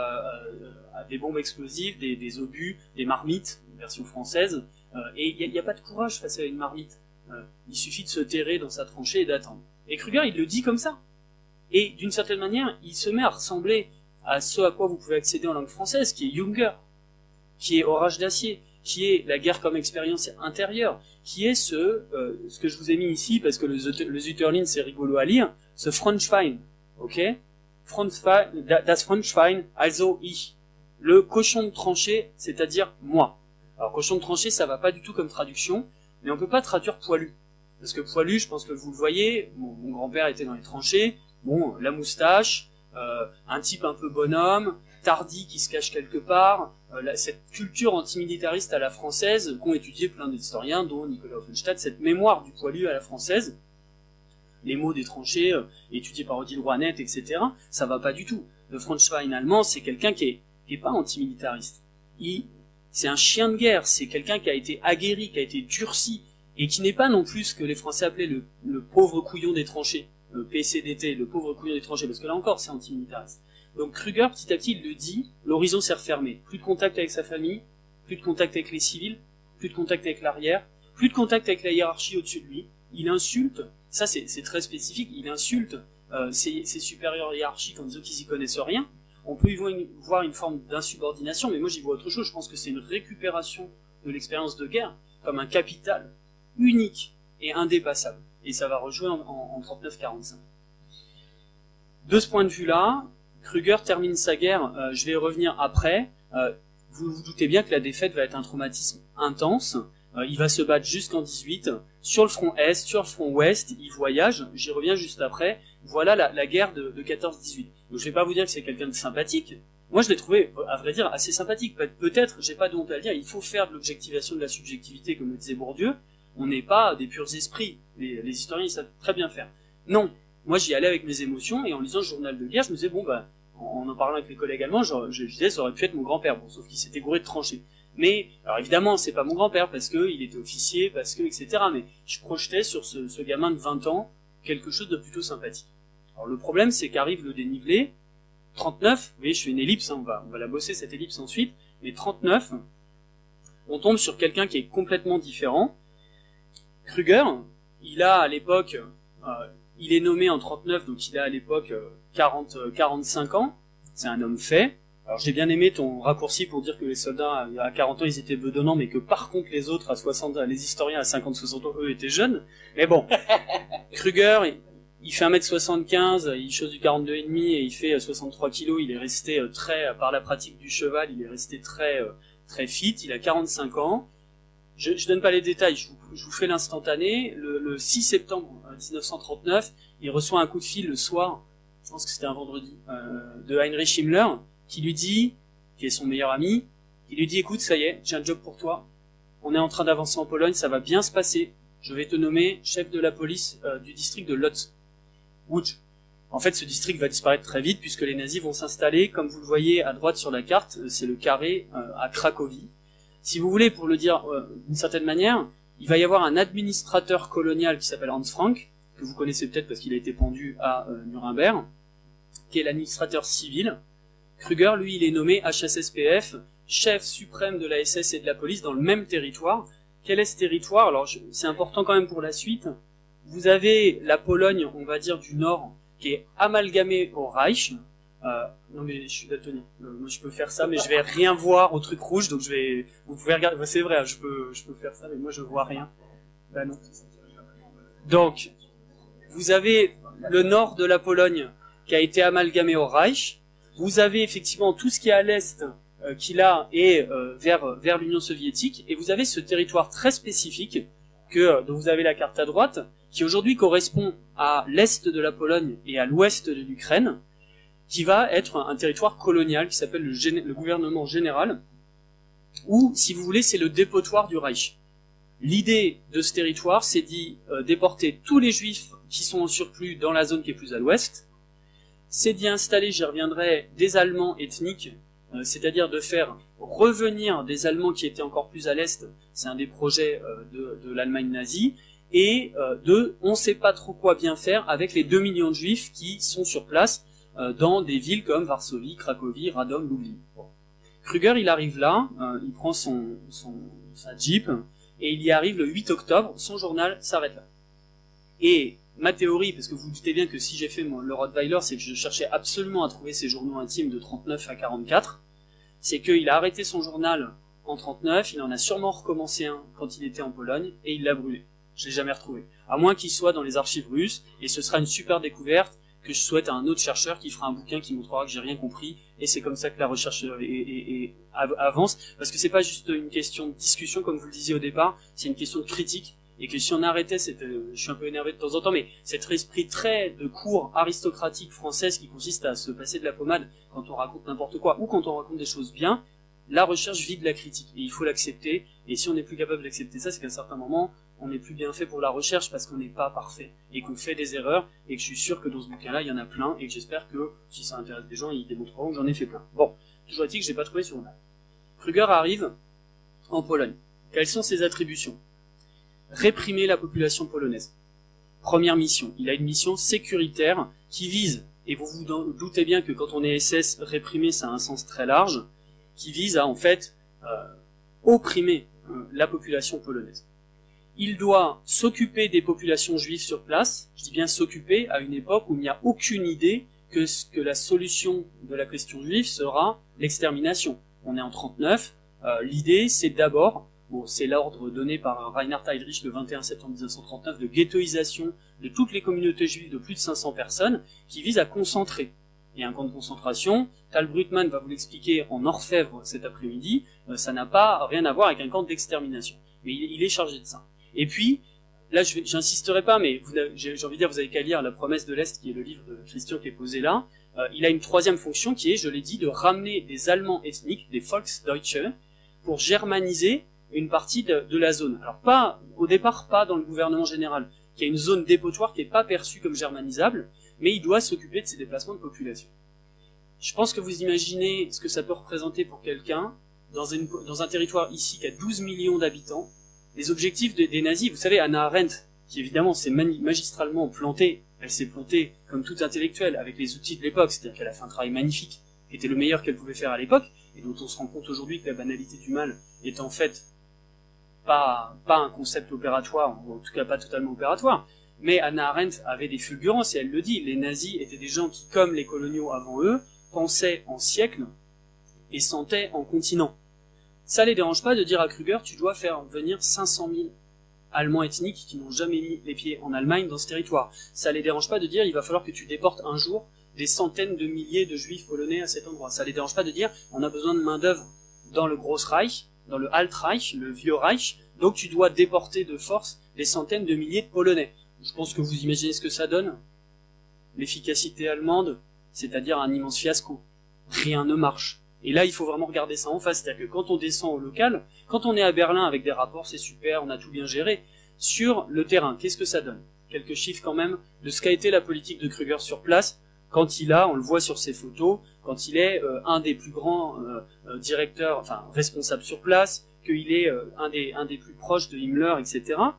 S3: euh, à des bombes explosives, des, des obus, des marmites, version française, euh, et il n'y a, a pas de courage face à une marmite. Euh, il suffit de se terrer dans sa tranchée et d'attendre. Et Kruger, il le dit comme ça. Et d'une certaine manière, il se met à ressembler à ce à quoi vous pouvez accéder en langue française, qui est Junger, qui est Orage d'acier, qui est la guerre comme expérience intérieure, qui est ce, euh, ce que je vous ai mis ici, parce que le, le Zutterlin c'est rigolo à lire, ce Frontschwein, ok? Frontschwein, das Frontschwein, also ich. Le cochon de tranchée, c'est-à-dire moi. Alors cochon de tranchée, ça va pas du tout comme traduction, mais on peut pas traduire poilu. Parce que poilu, je pense que vous le voyez, mon, mon grand-père était dans les tranchées, bon, la moustache, euh, un type un peu bonhomme, Tardy qui se cache quelque part, euh, la, cette culture antimilitariste à la française qu'ont étudié plein d'historiens, dont Nicolas Offenstadt, cette mémoire du poilu à la française, les mots des tranchées, euh, étudiés par Odile Roinet, et cetera, ça va pas du tout. Le Franzwein allemand, c'est quelqu'un qui est, qui est pas antimilitariste. Il, c'est un chien de guerre, c'est quelqu'un qui a été aguerri, qui a été durci, et qui n'est pas non plus ce que les Français appelaient le, le pauvre couillon des tranchées, le P C D T, le pauvre couillon des tranchées, parce que là encore, c'est antimilitariste. Donc Kruger, petit à petit, il le dit, l'horizon s'est refermé. Plus de contact avec sa famille, plus de contact avec les civils, plus de contact avec l'arrière, plus de contact avec la hiérarchie au-dessus de lui. Il insulte, ça c'est, c'est très spécifique, il insulte euh, ses, ses supérieurs hiérarchiques en disant qu'ils y connaissent rien. On peut y voir une, voir une forme d'insubordination, mais moi j'y vois autre chose. Je pense que c'est une récupération de l'expérience de guerre comme un capital unique et indépassable. Et ça va rejouer en, en, en trente-neuf quarante-cinq. De ce point de vue-là, Kruger termine sa guerre, euh, je vais y revenir après. Euh, vous vous doutez bien que la défaite va être un traumatisme intense. Euh, il va se battre jusqu'en dix-huit. Sur le front Est, sur le front Ouest, il voyage. J'y reviens juste après. Voilà la, la guerre de, de quatorze dix-huit. Donc je vais pas vous dire que c'est quelqu'un de sympathique. Moi je l'ai trouvé, à vrai dire, assez sympathique. Pe- peut-être, j'ai pas de honte à le dire, il faut faire de l'objectivation de la subjectivité, comme le disait Bourdieu. On n'est pas des purs esprits. Les, les historiens, ils savent très bien faire. Non. Moi, j'y allais avec mes émotions, et en lisant le journal de guerre, je me disais, bon, bah, en en parlant avec les collègues allemands, je, je, je disais, ça aurait pu être mon grand-père, bon, sauf qu'il s'était gouré de tranchées. Mais, alors évidemment, c'est pas mon grand-père, parce que il était officier, parce que, et cetera, mais je projetais sur ce, ce gamin de vingt ans quelque chose de plutôt sympathique. Alors le problème, c'est qu'arrive le dénivelé, trente-neuf, vous voyez, je fais une ellipse, hein, on va, on va la bosser, cette ellipse ensuite, mais trente-neuf, on tombe sur quelqu'un qui est complètement différent. Kruger, il a à l'époque, euh, il est nommé en trente-neuf, donc il a à l'époque euh, quarante, quarante-cinq ans. C'est un homme fait. Alors j'ai bien aimé ton raccourci pour dire que les soldats à quarante ans ils étaient bedonnants, mais que par contre les autres à soixante, les historiens à cinquante soixante ans eux étaient jeunes. Mais bon, Kruger, il, il fait un mètre soixante-quinze, il chose du quarante-deux virgule cinq et il fait soixante-trois kilos. Il est resté très, par la pratique du cheval, il est resté très très fit. Il a quarante-cinq ans. Je, je donne pas les détails, je vous, je vous fais l'instantané. Le, le six septembre dix-neuf cent trente-neuf, il reçoit un coup de fil le soir, je pense que c'était un vendredi, euh, de Heinrich Himmler, qui lui dit, qui est son meilleur ami, qui lui dit, écoute, ça y est, j'ai un job pour toi, on est en train d'avancer en Pologne, ça va bien se passer, je vais te nommer chef de la police euh, du district de Lodz. Łódź. En fait, ce district va disparaître très vite, puisque les nazis vont s'installer, comme vous le voyez à droite sur la carte, c'est le carré euh, à Cracovie. Si vous voulez, pour le dire euh, d'une certaine manière, il va y avoir un administrateur colonial qui s'appelle Hans Frank, que vous connaissez peut-être parce qu'il a été pendu à euh, Nuremberg, qui est l'administrateur civil. Kruger, lui, il est nommé H S S P F, chef suprême de la S S et de la police dans le même territoire. Quel est ce territoire? Alors, je, c'est important quand même pour la suite. Vous avez la Pologne, on va dire, du Nord, qui est amalgamée au Reich. Euh, non mais je suis daltonien. Euh, moi je peux faire ça, mais je vais rien voir au truc rouge, donc je vais. Vous pouvez regarder. C'est vrai, je peux, je peux faire ça, mais moi je vois rien. Bah non. Donc, vous avez le nord de la Pologne qui a été amalgamé au Reich. Vous avez effectivement tout ce qui est à l'est euh, qui là est euh, vers vers l'Union soviétique, et vous avez ce territoire très spécifique que dont vous avez la carte à droite, qui aujourd'hui correspond à l'est de la Pologne et à l'ouest de l'Ukraine, qui va être un, un territoire colonial qui s'appelle le, gén- le gouvernement général, où, si vous voulez, c'est le dépotoir du Reich. L'idée de ce territoire, c'est d'y euh, déporter tous les juifs qui sont en surplus dans la zone qui est plus à l'ouest, c'est d'y installer, j'y reviendrai, des Allemands ethniques, euh, c'est-à-dire de faire revenir des Allemands qui étaient encore plus à l'est, c'est un des projets euh, de, de l'Allemagne nazie, et euh, de, on sait pas trop quoi bien faire avec les deux millions de juifs qui sont sur place, dans des villes comme Varsovie, Cracovie, Radom, Lublin. Bon. Kruger, il arrive là, euh, il prend son, son, sa Jeep, et il y arrive le huit octobre, son journal s'arrête là. Et ma théorie, parce que vous vous doutez bien que si j'ai fait mon, le Rottweiler, c'est que je cherchais absolument à trouver ses journaux intimes de trente-neuf à quarante-quatre, c'est qu'il a arrêté son journal en trente-neuf, il en a sûrement recommencé un quand il était en Pologne, et il l'a brûlé. Je l'ai jamais retrouvé. À moins qu'il soit dans les archives russes, et ce sera une super découverte, que je souhaite à un autre chercheur qui fera un bouquin qui montrera que j'ai rien compris, et c'est comme ça que la recherche est, est, est, avance, parce que c'est pas juste une question de discussion comme vous le disiez au départ, c'est une question de critique, et que si on arrêtait cette, euh, je suis un peu énervé de temps en temps, mais cet esprit très de cour aristocratique française qui consiste à se passer de la pommade quand on raconte n'importe quoi ou quand on raconte des choses bien, la recherche vit de la critique et il faut l'accepter. Et si on n'est plus capable d'accepter ça, c'est qu'à un certain moment, on n'est plus bien fait pour la recherche parce qu'on n'est pas parfait et qu'on fait des erreurs et que je suis sûr que dans ce bouquin-là, il y en a plein et que j'espère que si ça intéresse des gens, ils démontreront que j'en ai fait plein. Bon, toujours est-il que je n'ai pas trouvé sur Google. Krüger arrive en Pologne. Quelles sont ses attributions? Réprimer la population polonaise. Première mission. Il a une mission sécuritaire qui vise, et vous vous doutez bien que quand on est S S, réprimer, ça a un sens très large, qui vise à, en fait, euh, opprimer euh, la population polonaise. Il doit s'occuper des populations juives sur place, je dis bien s'occuper, à une époque où il n'y a aucune idée que, que la solution de la question juive sera l'extermination. On est en trente-neuf, euh, l'idée c'est d'abord, bon, c'est l'ordre donné par Reinhard Heydrich le vingt et un septembre mille neuf cent trente-neuf de ghettoisation de toutes les communautés juives de plus de cinq cents personnes, qui vise à concentrer. Il y a un camp de concentration, Tal Brutmann va vous l'expliquer en orfèvre cet après-midi, euh, ça n'a pas rien à voir avec un camp d'extermination. Mais il, il est chargé de ça. Et puis, là je j'insisterai pas, mais j'ai envie de dire, vous avez qu'à lire La promesse de l'Est, qui est le livre de Christian qui est posé là. Euh, il a une troisième fonction qui est, je l'ai dit, de ramener des Allemands ethniques, des Volksdeutsche, pour germaniser une partie de, de la zone. Alors pas, au départ, pas dans le gouvernement général, qui a une zone dépotoir qui n'est pas perçue comme germanisable, mais il doit s'occuper de ces déplacements de population. Je pense que vous imaginez ce que ça peut représenter pour quelqu'un, dans, dans un territoire ici qui a douze millions d'habitants. Les objectifs de, des nazis, vous savez, Hannah Arendt, qui évidemment s'est magistralement plantée, elle s'est plantée comme toute intellectuelle avec les outils de l'époque, c'est-à-dire qu'elle a fait un travail magnifique, qui était le meilleur qu'elle pouvait faire à l'époque, et dont on se rend compte aujourd'hui que la banalité du mal est en fait pas, pas un concept opératoire, ou en tout cas pas totalement opératoire, mais Hannah Arendt avait des fulgurances, et elle le dit, les nazis étaient des gens qui, comme les coloniaux avant eux, pensaient en siècles et sentaient en continents. Ça les dérange pas de dire à Krüger, tu dois faire venir cinq cent mille Allemands ethniques qui n'ont jamais mis les pieds en Allemagne dans ce territoire. Ça les dérange pas de dire, il va falloir que tu déportes un jour des centaines de milliers de juifs polonais à cet endroit. Ça les dérange pas de dire, on a besoin de main d'œuvre dans le Großreich, dans le Altreich, le vieux Reich, donc tu dois déporter de force des centaines de milliers de Polonais. Je pense que vous imaginez ce que ça donne. L'efficacité allemande, c'est-à-dire un immense fiasco. Rien ne marche. Et là, il faut vraiment regarder ça en face. C'est-à-dire que quand on descend au local, quand on est à Berlin avec des rapports, c'est super, on a tout bien géré. Sur le terrain, qu'est-ce que ça donne? Quelques chiffres quand même de ce qu'a été la politique de Krüger sur place, quand il a, on le voit sur ses photos, quand il est euh, un des plus grands euh, euh, directeurs, enfin responsables sur place, qu'il est euh, un, des, un des plus proches de Himmler, et cetera.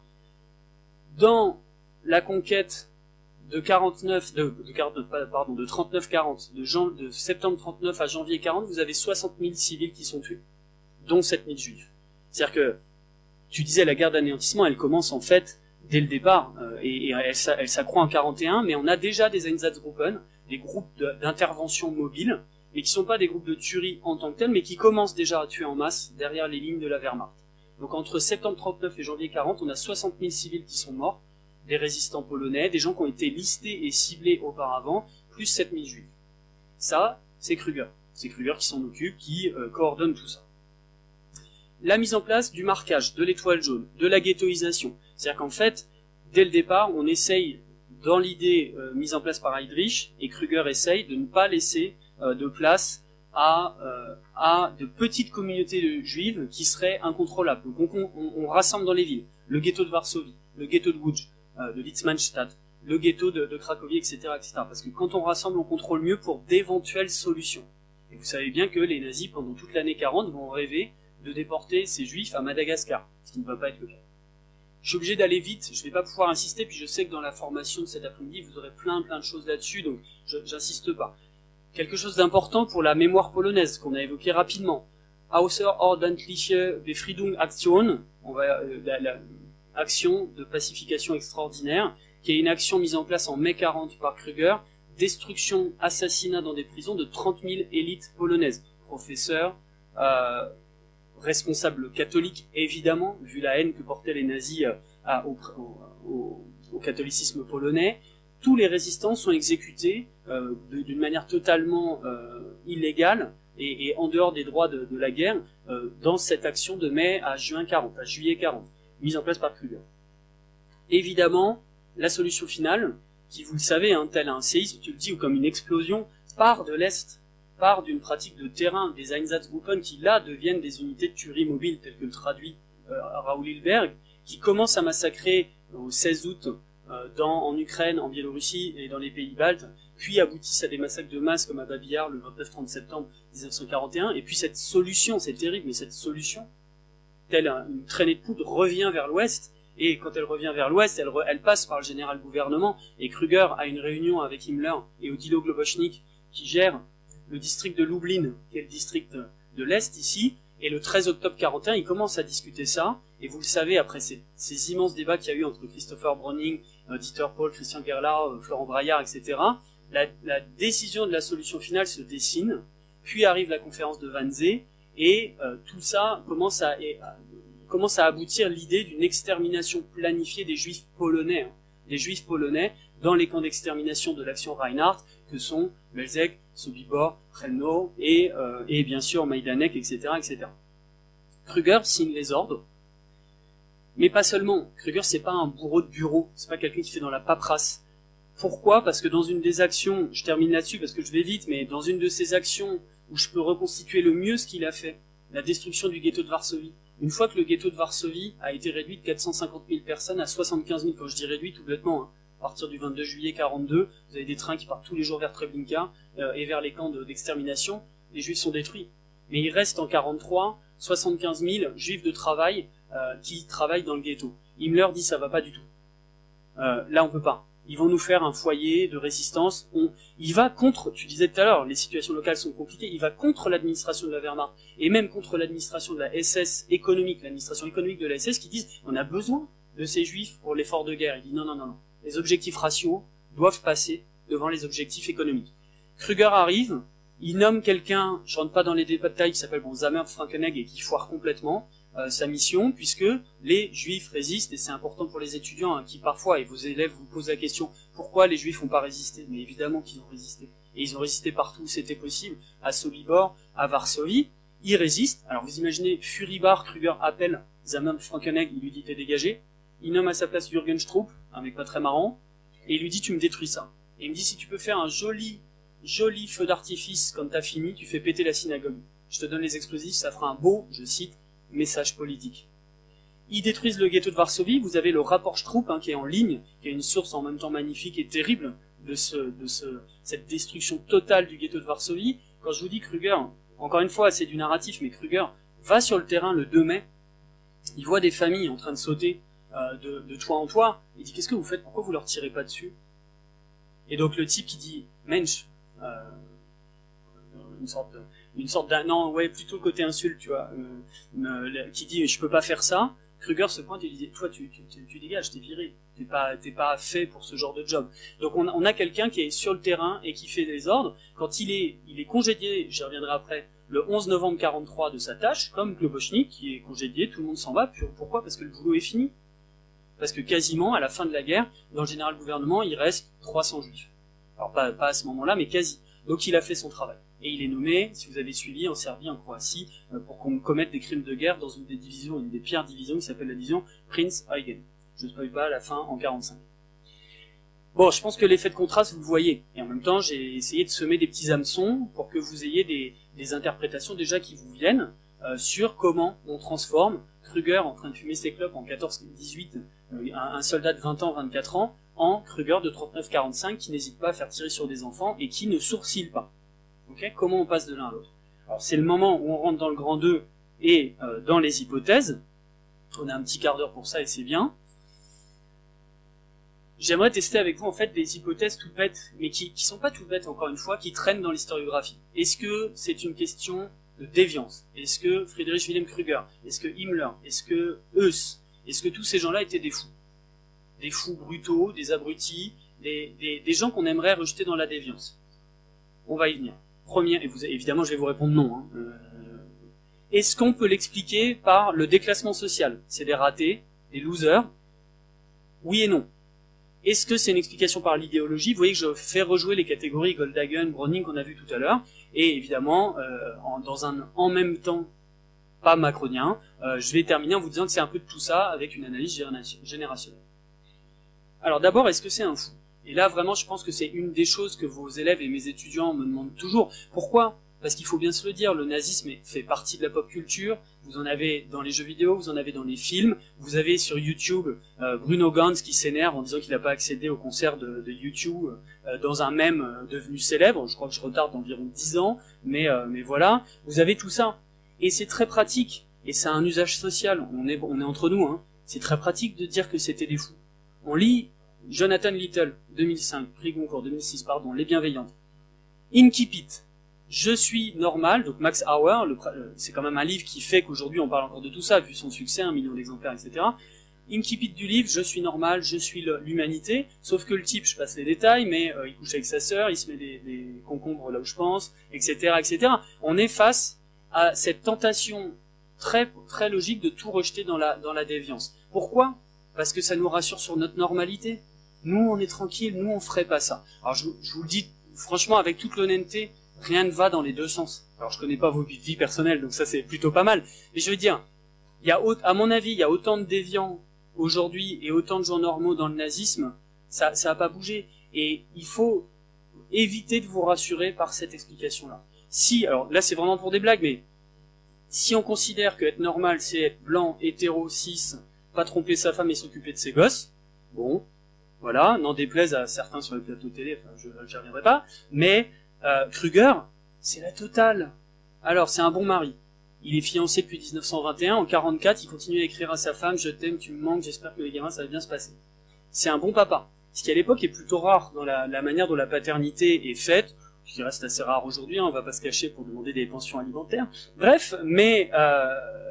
S3: Dans la conquête de quarante-neuf, de, de quarante-neuf, pardon, de trente-neuf quarante, de, jan, de septembre trente-neuf à janvier quarante, vous avez soixante mille civils qui sont tués, dont sept mille juifs. C'est-à-dire que, tu disais, la guerre d'anéantissement, elle commence en fait dès le départ, euh, et, et elle, elle s'accroît en quarante et un, mais on a déjà des Einsatzgruppen, des groupes d'intervention mobiles, mais qui sont pas des groupes de tuerie en tant que tels, mais qui commencent déjà à tuer en masse derrière les lignes de la Wehrmacht. Donc entre septembre trente-neuf et janvier quarante, on a soixante mille civils qui sont morts, des résistants polonais, des gens qui ont été listés et ciblés auparavant, plus sept mille juifs. Ça, c'est Krüger. C'est Krüger qui s'en occupe, qui euh, coordonne tout ça. La mise en place du marquage, de l'étoile jaune, de la ghettoisation. C'est-à-dire qu'en fait, dès le départ, on essaye, dans l'idée euh, mise en place par Heydrich, et Krüger essaye de ne pas laisser euh, de place à, euh, à de petites communautés juives qui seraient incontrôlables. Donc on, on, on rassemble dans les villes le ghetto de Varsovie, le ghetto de Łódź, euh, de Litzmannstadt, le ghetto de, de Cracovie, et cetera, et cetera. Parce que quand on rassemble, on contrôle mieux pour d'éventuelles solutions. Et vous savez bien que les nazis, pendant toute l'année quarante, vont rêver de déporter ces juifs à Madagascar, ce qui ne va pas être le cas. Je suis obligé d'aller vite, je ne vais pas pouvoir insister, puis je sais que dans la formation de cet après-midi, vous aurez plein plein de choses là-dessus, donc j'insiste pas. Quelque chose d'important pour la mémoire polonaise, qu'on a évoqué rapidement. Außerordentliche Befriedung Aktion, on va, euh, la, la action de pacification extraordinaire, qui est une action mise en place en mai quarante par Krüger, destruction, assassinat dans des prisons de trente mille élites polonaises, professeurs, euh, responsables catholiques, évidemment, vu la haine que portaient les nazis euh, à, au, au, au catholicisme polonais. Tous les résistants sont exécutés euh, d'une manière totalement euh, illégale et, et en dehors des droits de, de la guerre euh, dans cette action de mai à juin quarante, à juillet quarante, mise en place par Krüger. Évidemment, la solution finale, qui vous le savez, hein, tel un séisme, tu le dis, ou comme une explosion, part de l'Est, part d'une pratique de terrain, des Einsatzgruppen qui là deviennent des unités de tuerie mobile, telles que le traduit euh, Raoul Hilberg, qui commencent à massacrer au seize août euh, dans, en Ukraine, en Biélorussie et dans les pays baltes, puis aboutissent à des massacres de masse comme à Babi Yar le vingt-neuf trente septembre mille neuf cent quarante et un, et puis cette solution, c'est terrible, mais cette solution, telle une traînée de poudre, revient vers l'Ouest, et quand elle revient vers l'Ouest, elle, elle passe par le général gouvernement, et Kruger a une réunion avec Himmler et Odilo Globochnik, qui gère le district de Lublin, qui est le district de l'Est ici, et le treize octobre quarante et un, il commence à discuter ça, et vous le savez, après ces, ces immenses débats qu'il y a eu entre Christopher Browning, euh, Dieter Paul, Christian Gerlach, euh, Florent Braillard, et cetera, la, la décision de la solution finale se dessine, puis arrive la conférence de Wannsee, et euh, tout ça commence à, et, à, commence à aboutir l'idée d'une extermination planifiée des Juifs polonais, hein, des Juifs polonais dans les camps d'extermination de l'action Reinhardt, que sont Belzec, Sobibor, Chelmno et, euh, et bien sûr Majdanek, et cetera, et cetera. Kruger signe les ordres, mais pas seulement. Kruger, c'est pas un bourreau de bureau, c'est pas quelqu'un qui fait dans la paperasse. Pourquoi? Parce que dans une des actions, je termine là-dessus parce que je vais vite, mais dans une de ces actions où je peux reconstituer le mieux ce qu'il a fait, la destruction du ghetto de Varsovie, une fois que le ghetto de Varsovie a été réduit de quatre cent cinquante mille personnes à soixante-quinze mille, quand je dis réduit tout bêtement, hein, à partir du vingt-deux juillet quarante-deux, vous avez des trains qui partent tous les jours vers Treblinka euh, et vers les camps d'extermination, les Juifs sont détruits. Mais il reste en quarante-trois soixante-quinze mille Juifs de travail euh, qui travaillent dans le ghetto. Himmler dit ça va pas du tout. Euh, là on peut pas. Ils vont nous faire un foyer de résistance. On, il va contre, tu disais tout à l'heure, les situations locales sont compliquées, il va contre l'administration de la Wehrmacht, et même contre l'administration de la S S économique, l'administration économique de la S S, qui disent on a besoin de ces Juifs pour l'effort de guerre. Il dit non, non, non, non. Les objectifs raciaux doivent passer devant les objectifs économiques. Kruger arrive, il nomme quelqu'un, je rentre pas dans les détails, qui s'appelle bon, Zamert Frankenegg et qui foire complètement euh, sa mission, puisque les Juifs résistent, et c'est important pour les étudiants, hein, qui parfois, et vos élèves vous posent la question, pourquoi les Juifs n'ont pas résisté? Mais évidemment qu'ils ont résisté. Et ils ont résisté partout où c'était possible, à Sobibor, à Varsovie. Ils résistent. Alors vous imaginez, Furibard, Kruger appelle Zamert Frankenegg, il lui dit t'es dégagé. Il nomme à sa place Jürgen Stroop, un mec pas très marrant, et il lui dit tu me détruis ça. Et il me dit si tu peux faire un joli, joli feu d'artifice quand t'as fini, tu fais péter la synagogue. Je te donne les explosifs, ça fera un beau, je cite, message politique. Ils détruisent le ghetto de Varsovie, vous avez le rapport Stroop hein, qui est en ligne, qui est une source en même temps magnifique et terrible de, ce, de ce, cette destruction totale du ghetto de Varsovie. Quand je vous dis Kruger, encore une fois c'est du narratif, mais Kruger va sur le terrain le deux mai, il voit des familles en train de sauter euh, de, de toit en toit, il dit qu'est-ce que vous faites, pourquoi vous leur tirez pas dessus? Et donc le type qui dit Mensch, euh, une sorte de, une sorte d'un, non, ouais, plutôt côté insulte, tu vois, euh, euh, qui dit je peux pas faire ça. Kruger se pointe et lui dit toi tu, tu, tu, tu dégages, t'es viré, t'es pas, t'es pas fait pour ce genre de job. Donc on a, on a quelqu'un qui est sur le terrain et qui fait des ordres. Quand il est, il est congédié, j'y reviendrai après, le onze novembre quarante-trois de sa tâche, comme Globochnik qui est congédié, tout le monde s'en va. Pourquoi? Parce que le boulot est fini. Parce que quasiment à la fin de la guerre, dans le général gouvernement, il reste trois cents juifs. Alors pas, pas à ce moment-là, mais quasi. Donc il a fait son travail. Et il est nommé, si vous avez suivi, en Serbie, en Croatie, pour qu'on commette des crimes de guerre dans une des divisions, une des pires divisions qui s'appelle la division Prince Eugen. Je ne spoil pas à la fin en quarante-cinq. Bon, je pense que l'effet de contraste, vous le voyez. Et en même temps, j'ai essayé de semer des petits hameçons pour que vous ayez des, des interprétations déjà qui vous viennent euh, sur comment on transforme Kruger en train de fumer ses clopes en quatorze dix-huit, euh, un, un soldat de vingt ans, vingt-quatre ans, en Kruger de trente-neuf quarante-cinq qui n'hésite pas à faire tirer sur des enfants et qui ne sourcille pas. Okay, comment on passe de l'un à l'autre? Alors c'est le moment où on rentre dans le grand deux et euh, dans les hypothèses. On a un petit quart d'heure pour ça et c'est bien. J'aimerais tester avec vous en fait des hypothèses toutes bêtes, mais qui qui sont pas toutes bêtes encore une fois, qui traînent dans l'historiographie. Est-ce que c'est une question de déviance? Est-ce que Friedrich Wilhelm Kruger? Est-ce que Himmler? Est-ce que Heuss? Est-ce que tous ces gens-là étaient des fous? Des fous brutaux, des abrutis, des, des, des gens qu'on aimerait rejeter dans la déviance? On va y venir. Première, et vous, évidemment je vais vous répondre non. Hein. Euh, Est-ce qu'on peut l'expliquer par le déclassement social? C'est des ratés, des losers? Oui et non. Est-ce que c'est une explication par l'idéologie? Vous voyez que je fais rejouer les catégories Goldhagen, Browning qu'on a vu tout à l'heure, et évidemment, euh, en, dans un en même temps pas macronien, euh, je vais terminer en vous disant que c'est un peu de tout ça avec une analyse générationnelle. Alors d'abord, est-ce que c'est un fou? Et là, vraiment, je pense que c'est une des choses que vos élèves et mes étudiants me demandent toujours. Pourquoi? Parce qu'il faut bien se le dire, le nazisme fait partie de la pop culture, vous en avez dans les jeux vidéo, vous en avez dans les films, vous avez sur YouTube euh, Bruno Ganz qui s'énerve en disant qu'il n'a pas accédé au concert de, de YouTube euh, dans un mème euh, devenu célèbre, je crois que je retarde d'environ dix ans, mais, euh, mais voilà, vous avez tout ça. Et c'est très pratique, et c'est un usage social, on est, on est entre nous, hein. C'est très pratique de dire que c'était des fous. On lit Jonathan Little, deux mille cinq, prix Goncourt, deux mille six, pardon, Les Bienveillantes. Incipit. Je suis normal, donc Max Auer, c'est quand même un livre qui fait qu'aujourd'hui on parle encore de tout ça, vu son succès, un million d'exemplaires, et cetera. Incipit du livre, je suis normal, je suis l'humanité, sauf que le type, je passe les détails, mais euh, il couche avec sa sœur, il se met des, des concombres là où je pense, et cetera, et cetera. On est face à cette tentation très très logique de tout rejeter dans la dans la déviance. Pourquoi? Parce que ça nous rassure sur notre normalité. Nous, on est tranquille, nous, on ferait pas ça. Alors je, je vous le dis franchement avec toute l'honnêteté, rien ne va dans les deux sens. Alors je connais pas vos vies personnelles, donc ça c'est plutôt pas mal. Mais je veux dire, il y a, à mon avis, il y a autant de déviants aujourd'hui et autant de gens normaux dans le nazisme, ça, ça a pas bougé. Et il faut éviter de vous rassurer par cette explication-là. Si, alors là c'est vraiment pour des blagues, mais si on considère que être normal c'est être blanc, hétéro, cis, pas tromper sa femme et s'occuper de ses gosses, bon, voilà, n'en déplaise à certains sur les plateaux télé, enfin je j'y reviendrai pas, mais Euh, Kruger, c'est la totale. Alors, c'est un bon mari. Il est fiancé depuis mille neuf cent vingt et un. En quarante-quatre, il continue à écrire à sa femme « Je t'aime, tu me manques, j'espère que les gamins, ça va bien se passer ». C'est un bon papa. Ce qui, à l'époque, est plutôt rare dans la, la manière dont la paternité est faite. Je dirais c'est assez rare aujourd'hui, hein, on va pas se cacher pour demander des pensions alimentaires. Bref, mais euh,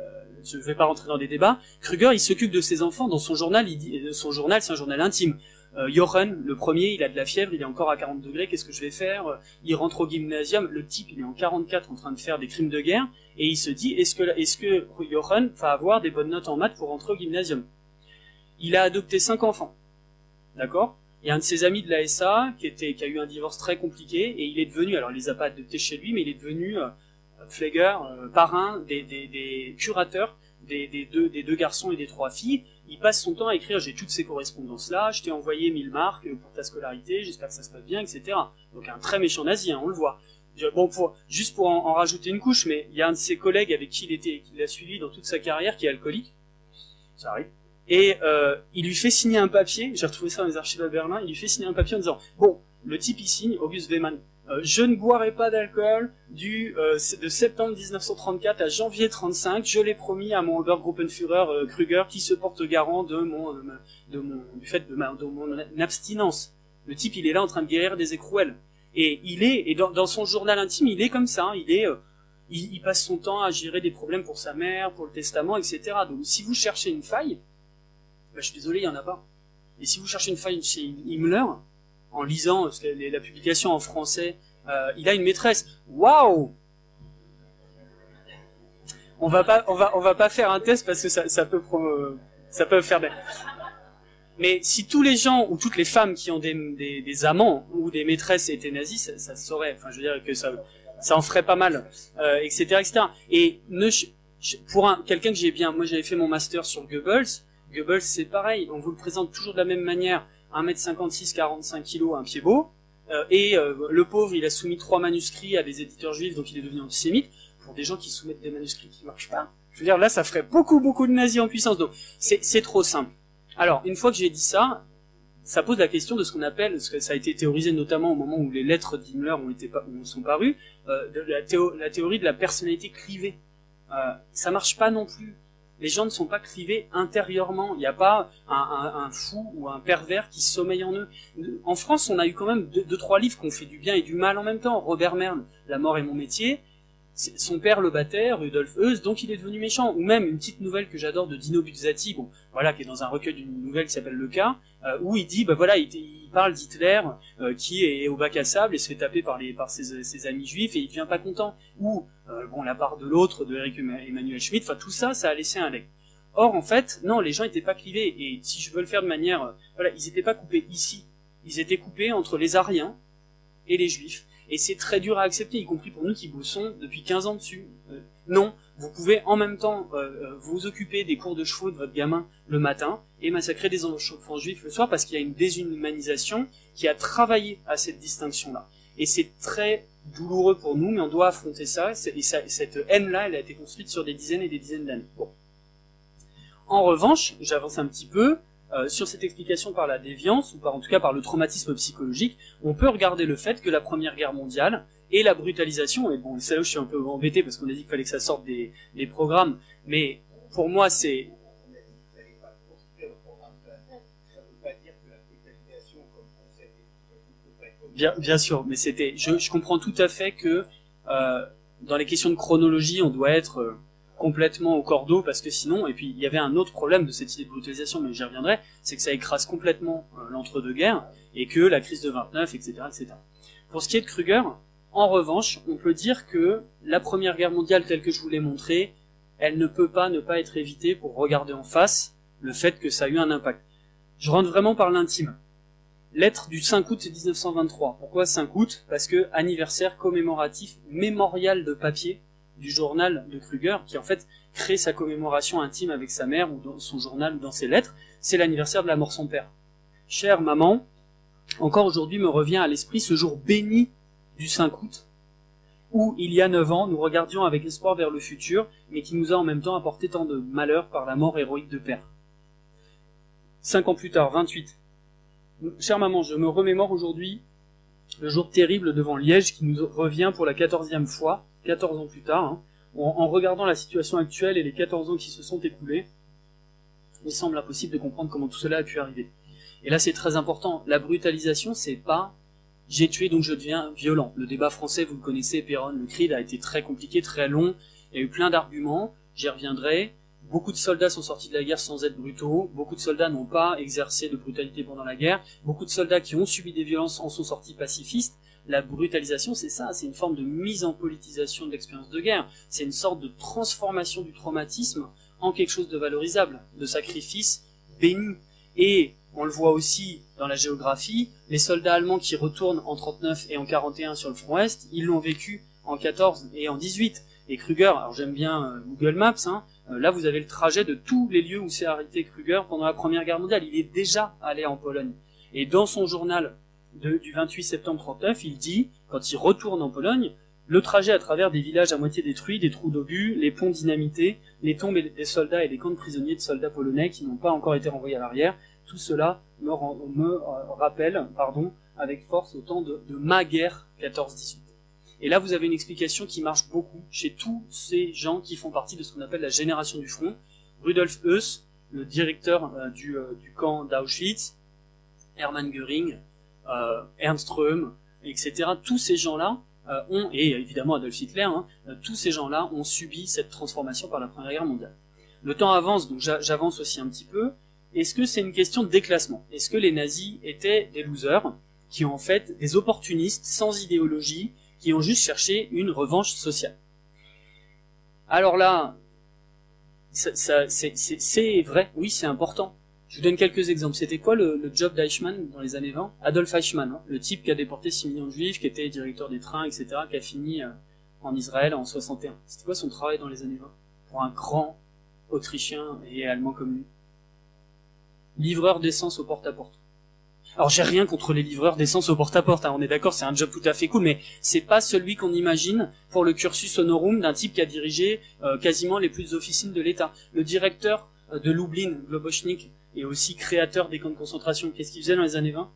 S3: je vais pas rentrer dans des débats. Kruger, il s'occupe de ses enfants. Dans son journal, il dit, son journal, c'est un journal intime. Euh, Jochen, le premier, il a de la fièvre, il est encore à quarante degrés, qu'est-ce que je vais faire? Il rentre au gymnasium, le type, il est en quarante-quatre en train de faire des crimes de guerre, et il se dit, est-ce que, est-ce que Jochen va avoir des bonnes notes en maths pour rentrer au gymnasium? Il a adopté cinq enfants. D'accord? Il y a un de ses amis de la S A qui était, qui a eu un divorce très compliqué, et il est devenu, alors il les a pas adoptés chez lui, mais il est devenu, euh, Pfleger, euh, parrain des, des, des curateurs des, des deux, des deux garçons et des trois filles. Il passe son temps à écrire, j'ai toutes ces correspondances-là, je t'ai envoyé mille marques pour ta scolarité, j'espère que ça se passe bien, et cetera. Donc un très méchant nazi, hein, on le voit. Bon, pour, juste pour en, en rajouter une couche, mais il y a un de ses collègues avec qui il était, qui l'a suivi dans toute sa carrière, qui est alcoolique. Ça arrive. Et euh, il lui fait signer un papier, j'ai retrouvé ça dans les archives à Berlin, il lui fait signer un papier en disant, bon, le type il signe, August Wehmann, Euh, je ne boirai pas d'alcool du euh, de septembre mille neuf cent trente-quatre à janvier trente-cinq. Je l'ai promis à mon Obergruppenführer euh, Kruger, qui se porte garant de mon, de, de mon du fait de, ma, de mon abstinence. Le type, il est là en train de guérir des écrouelles. Et il est et dans, dans son journal intime, il est comme ça. Hein, il est euh, il, il passe son temps à gérer des problèmes pour sa mère, pour le testament, et cetera. Donc, si vous cherchez une faille, bah, je suis désolé, il y en a pas. Et si vous cherchez une faille chez Himmler, en lisant la publication en français, euh, il a une maîtresse. Waouh! On va pas, on va, on va pas faire un test parce que ça, ça peut, ça peut faire des. Mais si tous les gens ou toutes les femmes qui ont des, des, des amants ou des maîtresses étaient nazis, ça, ça se saurait. Enfin, je veux dire que ça, ça en ferait pas mal, euh, et cetera, et cetera. Et ne, pour un quelqu'un que j'ai bien, moi j'avais fait mon master sur Goebbels. Goebbels, c'est pareil. On vous le présente toujours de la même manière. un mètre cinquante-six, quarante-cinq kilos, un pied beau, euh, et euh, le pauvre, il a soumis trois manuscrits à des éditeurs juifs, donc il est devenu antisémite, pour des gens qui soumettent des manuscrits qui marchent pas. Je veux dire, là, ça ferait beaucoup, beaucoup de nazis en puissance, donc c'est trop simple. Alors, une fois que j'ai dit ça, ça pose la question de ce qu'on appelle, ce que ça a été théorisé notamment au moment où les lettres d'Himmler ont été ont sont parues, euh, de la, théo la théorie de la personnalité clivée. Euh, ça marche pas non plus. Les gens ne sont pas clivés intérieurement. Il n'y a pas un, un, un fou ou un pervers qui sommeille en eux. En France, on a eu quand même deux, deux trois livres qui ont fait du bien et du mal en même temps. Robert Merne, La mort est mon métier. Son père le battait, Rudolf Heuss, donc il est devenu méchant. Ou même une petite nouvelle que j'adore de Dino Buzzati, bon, voilà, qui est dans un recueil d'une nouvelle qui s'appelle Le Cas, euh, où il dit, bah voilà, il, il parle d'Hitler, euh, qui est au bac à sable et se fait taper par les par ses, ses amis juifs et il devient pas content. Ou euh, bon, la part de l'autre de Eric Emmanuel Schmitt, enfin tout ça, ça a laissé un legs. Or en fait, non, les gens étaient pas clivés et si je veux le faire de manière, euh, voilà, ils étaient pas coupés ici, ils étaient coupés entre les Aryens et les Juifs. Et c'est très dur à accepter, y compris pour nous qui bossons depuis quinze ans dessus. Euh, non, vous pouvez en même temps euh, vous occuper des cours de chevaux de votre gamin le matin et massacrer des enfants juifs le soir parce qu'il y a une déshumanisation qui a travaillé à cette distinction-là. Et c'est très douloureux pour nous, mais on doit affronter ça. Et ça, cette haine-là, elle a été construite sur des dizaines et des dizaines d'années. Bon. En revanche, j'avance un petit peu, euh, sur cette explication par la déviance, ou par, en tout cas par le traumatisme psychologique, on peut regarder le fait que la Première Guerre mondiale et la brutalisation, et bon, c'est là où je suis un peu embêté parce qu'on a dit qu'il fallait que ça sorte des, des programmes, mais pour moi c'est... Bien, bien sûr, mais c'était, je, je comprends tout à fait que euh, dans les questions de chronologie, on doit être euh, complètement au cordeau parce que sinon, et puis il y avait un autre problème de cette idée de brutalisation, mais j'y reviendrai, c'est que ça écrase complètement euh, l'entre-deux-guerres et que la crise de vingt-neuf, et cetera, et cetera. Pour ce qui est de Kruger, en revanche, on peut dire que la Première Guerre mondiale telle que je vous l'ai montrée, elle ne peut pas ne pas être évitée pour regarder en face le fait que ça a eu un impact. Je rentre vraiment par l'intime. Lettre du cinq août mille neuf cent vingt-trois. Pourquoi cinq août? Parce que anniversaire commémoratif mémorial de papier du journal de Kruger, qui en fait crée sa commémoration intime avec sa mère ou dans son journal ou dans ses lettres. C'est l'anniversaire de la mort de son père. Chère maman, encore aujourd'hui me revient à l'esprit ce jour béni du cinq août, où il y a neuf ans, nous regardions avec espoir vers le futur, mais qui nous a en même temps apporté tant de malheur par la mort héroïque de père. Cinq ans plus tard, vingt-huit. Chère maman, je me remémore aujourd'hui le jour terrible devant Liège qui nous revient pour la quatorzième fois, quatorze ans plus tard, hein, en, en regardant la situation actuelle et les quatorze ans qui se sont écoulés, il semble impossible de comprendre comment tout cela a pu arriver. Et là c'est très important, la brutalisation c'est pas « j'ai tué donc je deviens violent ». Le débat français, vous le connaissez, Péron, le CRID a été très compliqué, très long, il y a eu plein d'arguments, j'y reviendrai. Beaucoup de soldats sont sortis de la guerre sans être brutaux, beaucoup de soldats n'ont pas exercé de brutalité pendant la guerre, beaucoup de soldats qui ont subi des violences en sont sortis pacifistes. La brutalisation, c'est ça, c'est une forme de mise en politisation de l'expérience de guerre, c'est une sorte de transformation du traumatisme en quelque chose de valorisable, de sacrifice béni. Et on le voit aussi dans la géographie, les soldats allemands qui retournent en trente-neuf et en quarante et un sur le front Est, ils l'ont vécu en quatorze et en dix-huit. Et Kruger, alors j'aime bien euh, Google Maps, hein, euh, là vous avez le trajet de tous les lieux où s'est arrêté Kruger pendant la Première Guerre mondiale. Il est déjà allé en Pologne. Et dans son journal de, du vingt-huit septembre trente-neuf, il dit, quand il retourne en Pologne, le trajet à travers des villages à moitié détruits, des trous d'obus, les ponts dynamités, les tombes des soldats et des camps de prisonniers de soldats polonais qui n'ont pas encore été renvoyés à l'arrière, tout cela me, rend, me euh, rappelle, pardon, avec force au temps de, de ma guerre quatorze dix-huit. Et là, vous avez une explication qui marche beaucoup chez tous ces gens qui font partie de ce qu'on appelle la génération du front. Rudolf Höss, le directeur euh, du, euh, du camp d'Auschwitz, Hermann Göring, euh, Ernst Röhm, et cetera. Tous ces gens-là euh, ont, et évidemment Adolf Hitler, hein, euh, tous ces gens-là ont subi cette transformation par la Première Guerre mondiale. Le temps avance, donc j'avance aussi un petit peu. Est-ce que c'est une question de déclassement? Est-ce que les nazis étaient des losers, qui ont en fait des opportunistes sans idéologie, qui ont juste cherché une revanche sociale? Alors là, ça, ça, c'est vrai, oui, c'est important. Je vous donne quelques exemples. C'était quoi le, le job d'Eichmann dans les années vingt? Adolf Eichmann, hein, le type qui a déporté six millions de juifs, qui était directeur des trains, et cetera, qui a fini euh, en Israël en soixante et un. C'était quoi son travail dans les années vingt? Pour un grand Autrichien et Allemand comme lui. Livreur d'essence au porte-à-porte. Alors j'ai rien contre les livreurs d'essence au porte-à-porte, hein, on est d'accord, c'est un job tout à fait cool, mais c'est pas celui qu'on imagine pour le cursus honorum d'un type qui a dirigé euh, quasiment les plus officines de l'État. Le directeur euh, de Lublin, Globochnik, et aussi créateur des camps de concentration, qu'est-ce qu'il faisait dans les années vingt?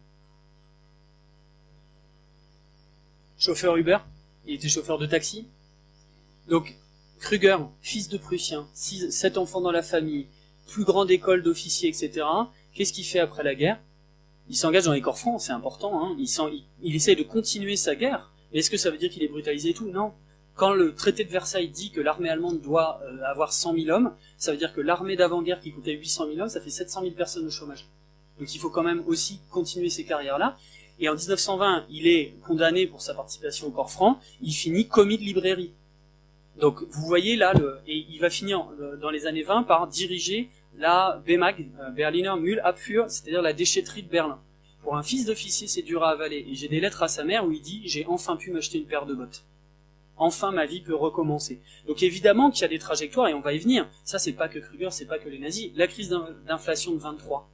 S3: Chauffeur Uber, il était chauffeur de taxi. Donc Kruger, fils de Prussien, six, sept enfants dans la famille, plus grande école d'officiers, et cetera. Qu'est-ce qu'il fait après la guerre? Il s'engage dans les corps francs, c'est important, hein. il, il, il essaye de continuer sa guerre. Est-ce que ça veut dire qu'il est brutalisé et tout? Non. Quand le traité de Versailles dit que l'armée allemande doit euh, avoir cent mille hommes, ça veut dire que l'armée d'avant-guerre qui coûtait huit cent mille hommes, ça fait sept cent mille personnes au chômage. Donc il faut quand même aussi continuer ces carrières-là. Et en dix-neuf cent vingt, il est condamné pour sa participation au corps franc, il finit commis de librairie. Donc vous voyez là, le, et il va finir le, dans les années vingt par diriger la B M A G, euh, Berliner Müllabfuhr, c'est-à-dire la déchetterie de Berlin. Pour un fils d'officier, c'est dur à avaler. Et j'ai des lettres à sa mère où il dit « J'ai enfin pu m'acheter une paire de bottes. Enfin, ma vie peut recommencer. » Donc évidemment qu'il y a des trajectoires, et on va y venir. Ça, c'est pas que Kruger, c'est pas que les nazis. La crise d'inflation de vingt-trois,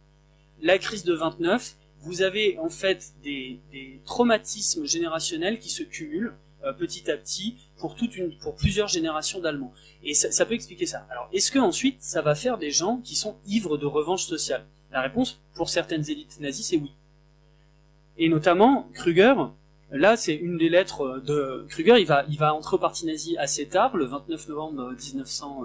S3: la crise de vingt-neuf, vous avez en fait des, des traumatismes générationnels qui se cumulent euh, petit à petit pour toute une, pour plusieurs générations d'Allemands. Et ça, ça peut expliquer ça. Alors, est-ce que ensuite ça va faire des gens qui sont ivres de revanche sociale? La réponse, pour certaines élites nazies, c'est oui. Et notamment, Kruger, là, c'est une des lettres de Kruger, il va, il va entrer au parti nazi assez tard, le vingt-neuf novembre mille neuf cent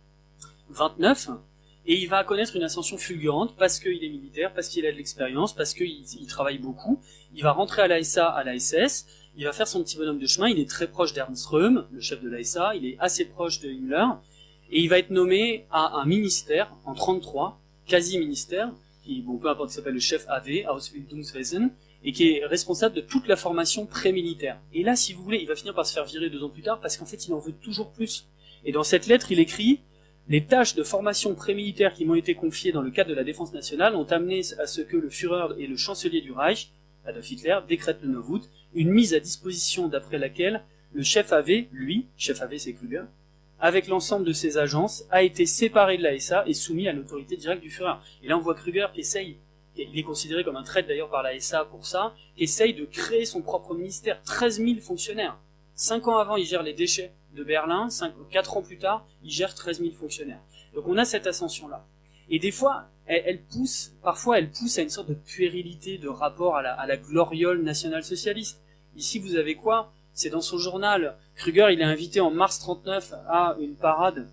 S3: vingt-neuf, et il va connaître une ascension fulgurante parce qu'il est militaire, parce qu'il a de l'expérience, parce qu'il il travaille beaucoup. Il va rentrer à l'A S A, à la S S, il va faire son petit bonhomme de chemin, il est très proche d'Ernst Röhm, le chef de l'A S A, il est assez proche de Himmler, et il va être nommé à un ministère, en trente-trois, quasi-ministère, qui, bon, peu importe, qui s'appelle le chef A W, Ausbildungswesen, et qui est responsable de toute la formation pré-militaire. Et là, si vous voulez, il va finir par se faire virer deux ans plus tard, parce qu'en fait, il en veut toujours plus. Et dans cette lettre, il écrit « Les tâches de formation pré-militaire qui m'ont été confiées dans le cadre de la défense nationale ont amené à ce que le Führer et le chancelier du Reich, Adolf Hitler, décrètent le neuf août, une mise à disposition d'après laquelle le chef A W, lui, chef A W c'est Kruger, avec l'ensemble de ses agences, a été séparé de l'A S A et soumis à l'autorité directe du Führer. » Et là, on voit Kruger qui essaye, il est considéré comme un traître d'ailleurs par l'A S A pour ça, qui essaye de créer son propre ministère, treize mille fonctionnaires. Cinq ans avant, il gère les déchets de Berlin, cinq, quatre ans plus tard, il gère treize mille fonctionnaires. Donc on a cette ascension-là. Et des fois, elle, elle pousse, parfois elle pousse à une sorte de puérilité de rapport à la, à la gloriole nationale-socialiste. Ici, vous avez quoi? C'est dans son journal. Kruger, il est invité en mars trente-neuf à une parade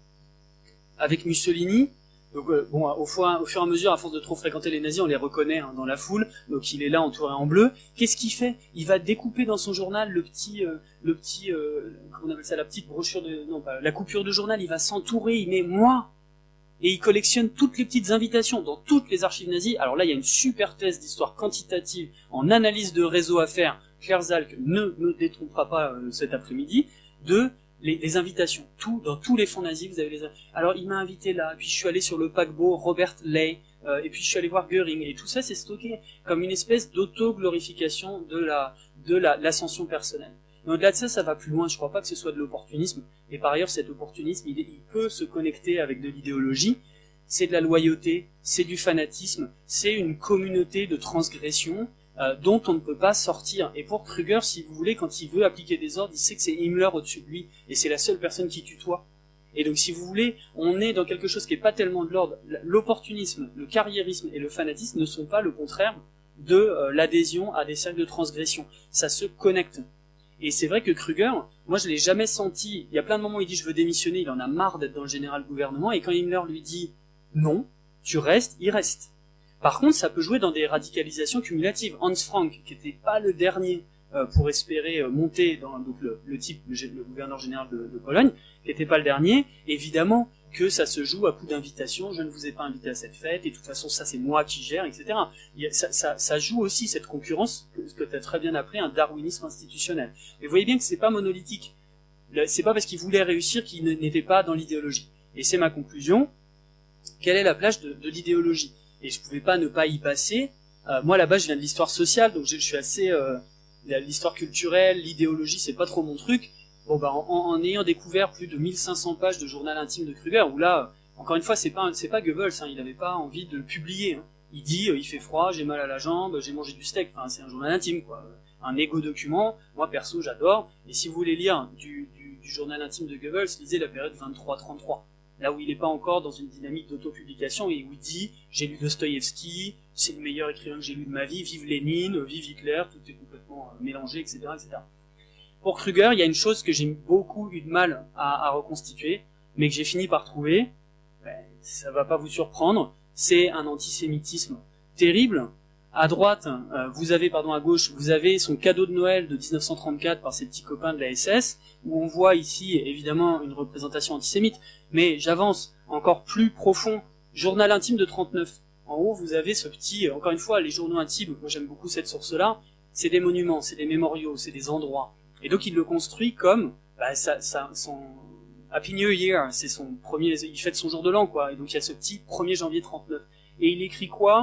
S3: avec Mussolini. Donc euh, bon, au, au fur et à mesure, à force de trop fréquenter les nazis, on les reconnaît hein, dans la foule. Donc il est là entouré en bleu. Qu'est-ce qu'il fait? Il va découper dans son journal le petit, euh, le petit, euh, comment on appelle ça, la petite brochure de, non pas la coupure de journal. Il va s'entourer. Il met moi. Et il collectionne toutes les petites invitations dans toutes les archives nazies. Alors là, il y a une super thèse d'histoire quantitative en analyse de réseau à faire. Claire Zalk ne me détrompera pas euh, cet après-midi, de les, les invitations. Tout, dans tous les fonds nazis, vous avez les... Alors, il m'a invité là, puis je suis allé sur le paquebot Robert Ley, euh, et puis je suis allé voir Göring, et tout ça, c'est stocké comme une espèce d'auto-glorification de la de la l'ascension personnelle. Mais au-delà de ça, ça va plus loin. Je crois pas que ce soit de l'opportunisme. Et par ailleurs, cet opportunisme, il, il peut se connecter avec de l'idéologie. C'est de la loyauté, c'est du fanatisme, c'est une communauté de transgression euh, dont on ne peut pas sortir. Et pour Kruger, si vous voulez, quand il veut appliquer des ordres, il sait que c'est Himmler au-dessus de lui, et c'est la seule personne qui tutoie. Et donc, si vous voulez, on est dans quelque chose qui n'est pas tellement de l'ordre. L'opportunisme, le carriérisme et le fanatisme ne sont pas le contraire de euh, l'adhésion à des cercles de transgression. Ça se connecte. Et c'est vrai que Kruger, moi je l'ai jamais senti, il y a plein de moments où il dit je veux démissionner, il en a marre d'être dans le général gouvernement, et quand Himmler lui dit non, tu restes, il reste. Par contre, ça peut jouer dans des radicalisations cumulatives. Hans Frank, qui n'était pas le dernier euh, pour espérer euh, monter dans donc le, le type, le, le gouverneur général de, de Pologne, qui n'était pas le dernier, évidemment que ça se joue à coup d'invitation, je ne vous ai pas invité à cette fête, et de toute façon ça c'est moi qui gère, et cetera. Il y a, ça, ça, ça joue aussi cette concurrence, que, que tu as très bien appelé un darwinisme institutionnel. Mais vous voyez bien que c'est pas monolithique. C'est pas parce qu'il voulait réussir qu'il n'était pas dans l'idéologie. Et c'est ma conclusion. Quelle est la place de, de l'idéologie? Et je pouvais pas ne pas y passer. Euh, moi là-bas je viens de l'histoire sociale, donc je, je suis assez... Euh, l'histoire culturelle, l'idéologie c'est pas trop mon truc. Bon bah en, en ayant découvert plus de mille cinq cents pages de journal intime de Kruger, où là, encore une fois, c'est pas c'est pas Goebbels, hein, il n'avait pas envie de le publier. Hein. Il dit, euh, il fait froid, j'ai mal à la jambe, j'ai mangé du steak. Enfin, c'est un journal intime, quoi. Un égo document. Moi perso, j'adore. Et si vous voulez lire du, du, du journal intime de Goebbels, lisez la période vingt-trois trente-trois. Là où il n'est pas encore dans une dynamique d'autopublication et où il dit, j'ai lu Dostoïevski, c'est le meilleur écrivain que j'ai lu de ma vie, vive Lénine, vive Hitler, tout est complètement euh, mélangé, et cetera, et cetera. Pour Kruger, il y a une chose que j'ai beaucoup eu de mal à, à reconstituer, mais que j'ai fini par trouver, ben, ça va pas vous surprendre, c'est un antisémitisme terrible. À droite, euh, vous avez, pardon, à gauche, vous avez son cadeau de Noël de dix-neuf cent trente-quatre par ses petits copains de la S S, où on voit ici, évidemment, une représentation antisémite, mais j'avance encore plus profond, journal intime de trente-neuf. En haut, vous avez ce petit, encore une fois, les journaux intimes, moi j'aime beaucoup cette source-là, c'est des monuments, c'est des mémoriaux, c'est des endroits. Et donc il le construit comme bah, ça, ça, son Happy New Year, c'est son premier, il fête son jour de l'an quoi. Et donc il y a ce petit premier janvier trente-neuf. Et il écrit quoi?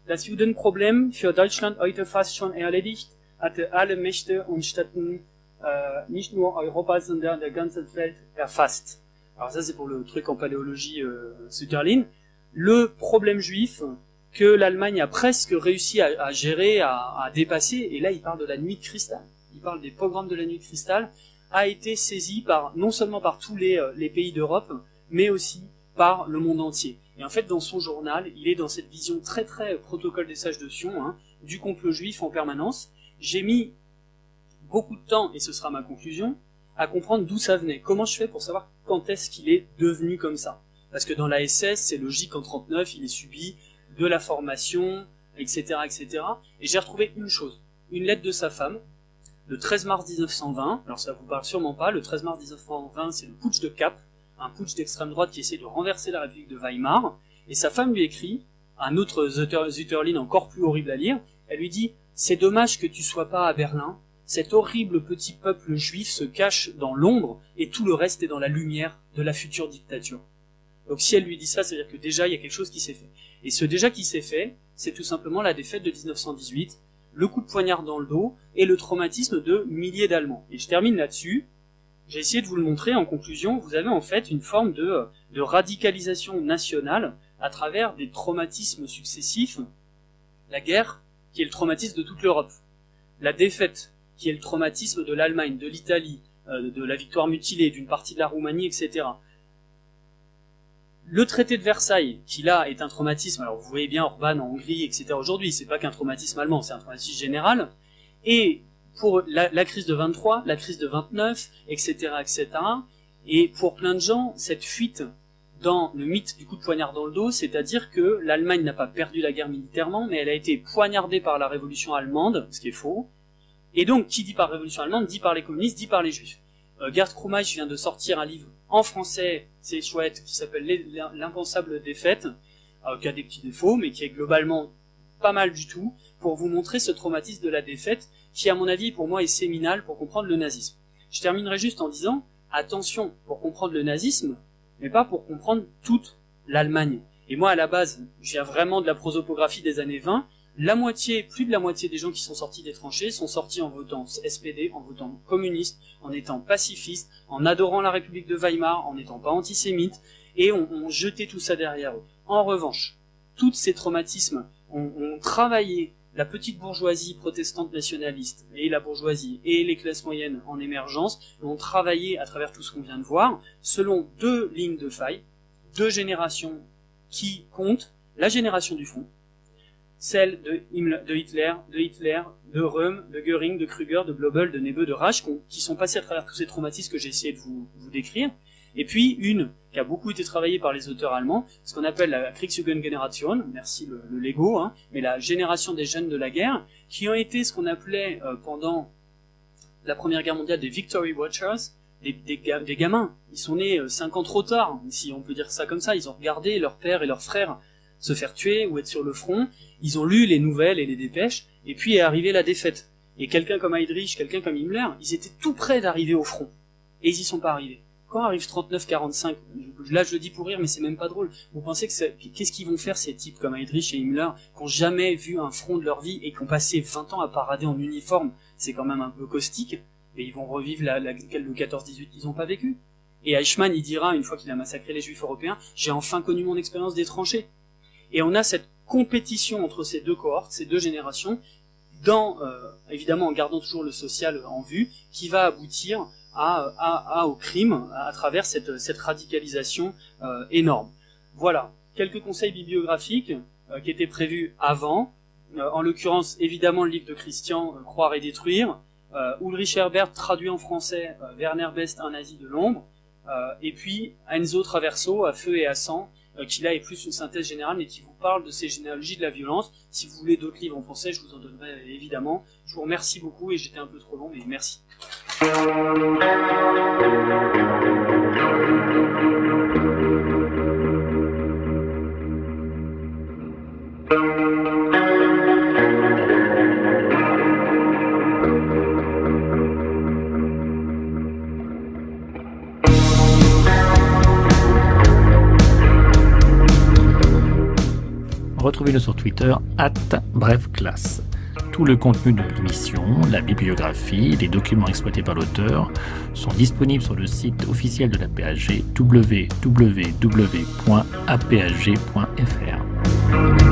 S3: Das Judenproblem für Deutschland heute fast schon erledigt, hatte alle Mächte und Staaten, äh, nicht nur Europa, sondern der ganzen Welt erfasst. Alors ça c'est pour le truc en paléologie euh, Sütterlin. Le problème juif que l'Allemagne a presque réussi à, à gérer, à, à dépasser, et là il parle de la nuit de cristal, il parle des pogroms de la nuit de cristal, a été saisi par, non seulement par tous les, les pays d'Europe, mais aussi par le monde entier. Et en fait, dans son journal, il est dans cette vision très très protocole des sages de Sion, hein, du complot juif en permanence. J'ai mis beaucoup de temps, et ce sera ma conclusion, à comprendre d'où ça venait. Comment je fais pour savoir quand est-ce qu'il est devenu comme ça? Parce que dans la S S, c'est logique qu'en trente-neuf, il ait subi de la formation, et cetera, et cetera. Et j'ai retrouvé une chose, une lettre de sa femme, le treize mars mille neuf cent vingt. Alors ça vous parle sûrement pas. Le treize mars mille neuf cent vingt, c'est le putsch de Kapp, un putsch d'extrême droite qui essaie de renverser la République de Weimar. Et sa femme lui écrit, un autre Sütterlin encore plus horrible à lire, elle lui dit « C'est dommage que tu sois pas à Berlin. Cet horrible petit peuple juif se cache dans l'ombre et tout le reste est dans la lumière de la future dictature. » Donc si elle lui dit ça, c'est-à-dire que déjà il y a quelque chose qui s'est fait. Et ce déjà qui s'est fait, c'est tout simplement la défaite de dix-neuf cent dix-huit, le coup de poignard dans le dos et le traumatisme de milliers d'Allemands. Et je termine là-dessus. J'ai essayé de vous le montrer en conclusion. Vous avez en fait une forme de, de radicalisation nationale à travers des traumatismes successifs. La guerre, qui est le traumatisme de toute l'Europe. La défaite, qui est le traumatisme de l'Allemagne, de l'Italie, euh, de la victoire mutilée, d'une partie de la Roumanie, et cetera. Le traité de Versailles, qui là est un traumatisme, alors vous voyez bien Orban en Hongrie, et cetera aujourd'hui, c'est pas qu'un traumatisme allemand, c'est un traumatisme général. Et pour la, la crise de vingt-trois, la crise de vingt-neuf, et cetera, et cetera. Et pour plein de gens, cette fuite dans le mythe du coup de poignard dans le dos, c'est-à-dire que l'Allemagne n'a pas perdu la guerre militairement, mais elle a été poignardée par la révolution allemande, ce qui est faux. Et donc, qui dit par révolution allemande, dit par les communistes, dit par les juifs. Euh, Gerd Krummach vient de sortir un livre en français, c'est chouette, qui s'appelle L'impensable défaite, euh, qui a des petits défauts, mais qui est globalement pas mal du tout, pour vous montrer ce traumatisme de la défaite, qui à mon avis, pour moi, est séminal pour comprendre le nazisme. Je terminerai juste en disant, attention, pour comprendre le nazisme, mais pas pour comprendre toute l'Allemagne. Et moi, à la base, je viens vraiment de la prosopographie des années vingt, la moitié, plus de la moitié des gens qui sont sortis des tranchées sont sortis en votant S P D, en votant communiste, en étant pacifistes, en adorant la République de Weimar, en n'étant pas antisémites, et ont on jeté tout ça derrière eux. En revanche, tous ces traumatismes ont, ont travaillé la petite bourgeoisie protestante nationaliste, et la bourgeoisie, et les classes moyennes en émergence, ont travaillé à travers tout ce qu'on vient de voir, selon deux lignes de faille, deux générations qui comptent, la génération du front, celle de, Himmler, de Hitler, de Hitler, de Röhm, de Göring, de Krüger, de Blobel, de Nebel, de Reich, qui sont passés à travers tous ces traumatismes que j'ai essayé de vous, vous décrire, et puis une qui a beaucoup été travaillée par les auteurs allemands, ce qu'on appelle la Kriegsjugendgeneration, merci le, le Lego, hein, mais la génération des jeunes de la guerre, qui ont été ce qu'on appelait euh, pendant la Première Guerre mondiale des Victory Watchers, des, des, des gamins. Ils sont nés euh, cinq ans trop tard, si on peut dire ça comme ça, ils ont regardé leur père et leurs frères se faire tuer ou être sur le front, ils ont lu les nouvelles et les dépêches, et puis est arrivée la défaite. Et quelqu'un comme Heydrich, quelqu'un comme Himmler, ils étaient tout près d'arriver au front, et ils y sont pas arrivés. Quand arrive trente-neuf quarante-cinq, là je le dis pour rire, mais c'est même pas drôle, vous pensez que c'est, qu'est-ce qu'ils vont faire ces types comme Heydrich et Himmler, qui n'ont jamais vu un front de leur vie, et qui ont passé vingt ans à parader en uniforme, c'est quand même un peu caustique, et ils vont revivre la, la, le quatorze dix-huit qu'ils n'ont pas vécu. Et Eichmann, il dira, une fois qu'il a massacré les juifs européens, j'ai enfin connu mon expérience des tranchées. Et on a cette compétition entre ces deux cohortes, ces deux générations, dans, euh, évidemment en gardant toujours le social en vue, qui va aboutir à, à, à au crime à, à travers cette, cette radicalisation euh, énorme. Voilà, quelques conseils bibliographiques euh, qui étaient prévus avant, euh, en l'occurrence évidemment le livre de Christian, euh, Croire et détruire, euh, Ulrich Herbert traduit en français, euh, Werner Best, Un nazi de l'ombre, euh, et puis Enzo Traverso, À feu et à sang, qui là est plus une synthèse générale, mais qui vous parle de ces généalogies de la violence. Si vous voulez d'autres livres en français, je vous en donnerai évidemment. Je vous remercie beaucoup, et j'étais un peu trop long, mais merci.
S1: retrouvez-nous sur Twitter arobase brefclasse. Tout le contenu de l'émission, la bibliographie, les documents exploités par l'auteur sont disponibles sur le site officiel de la P A G w w w point a p a g point f r.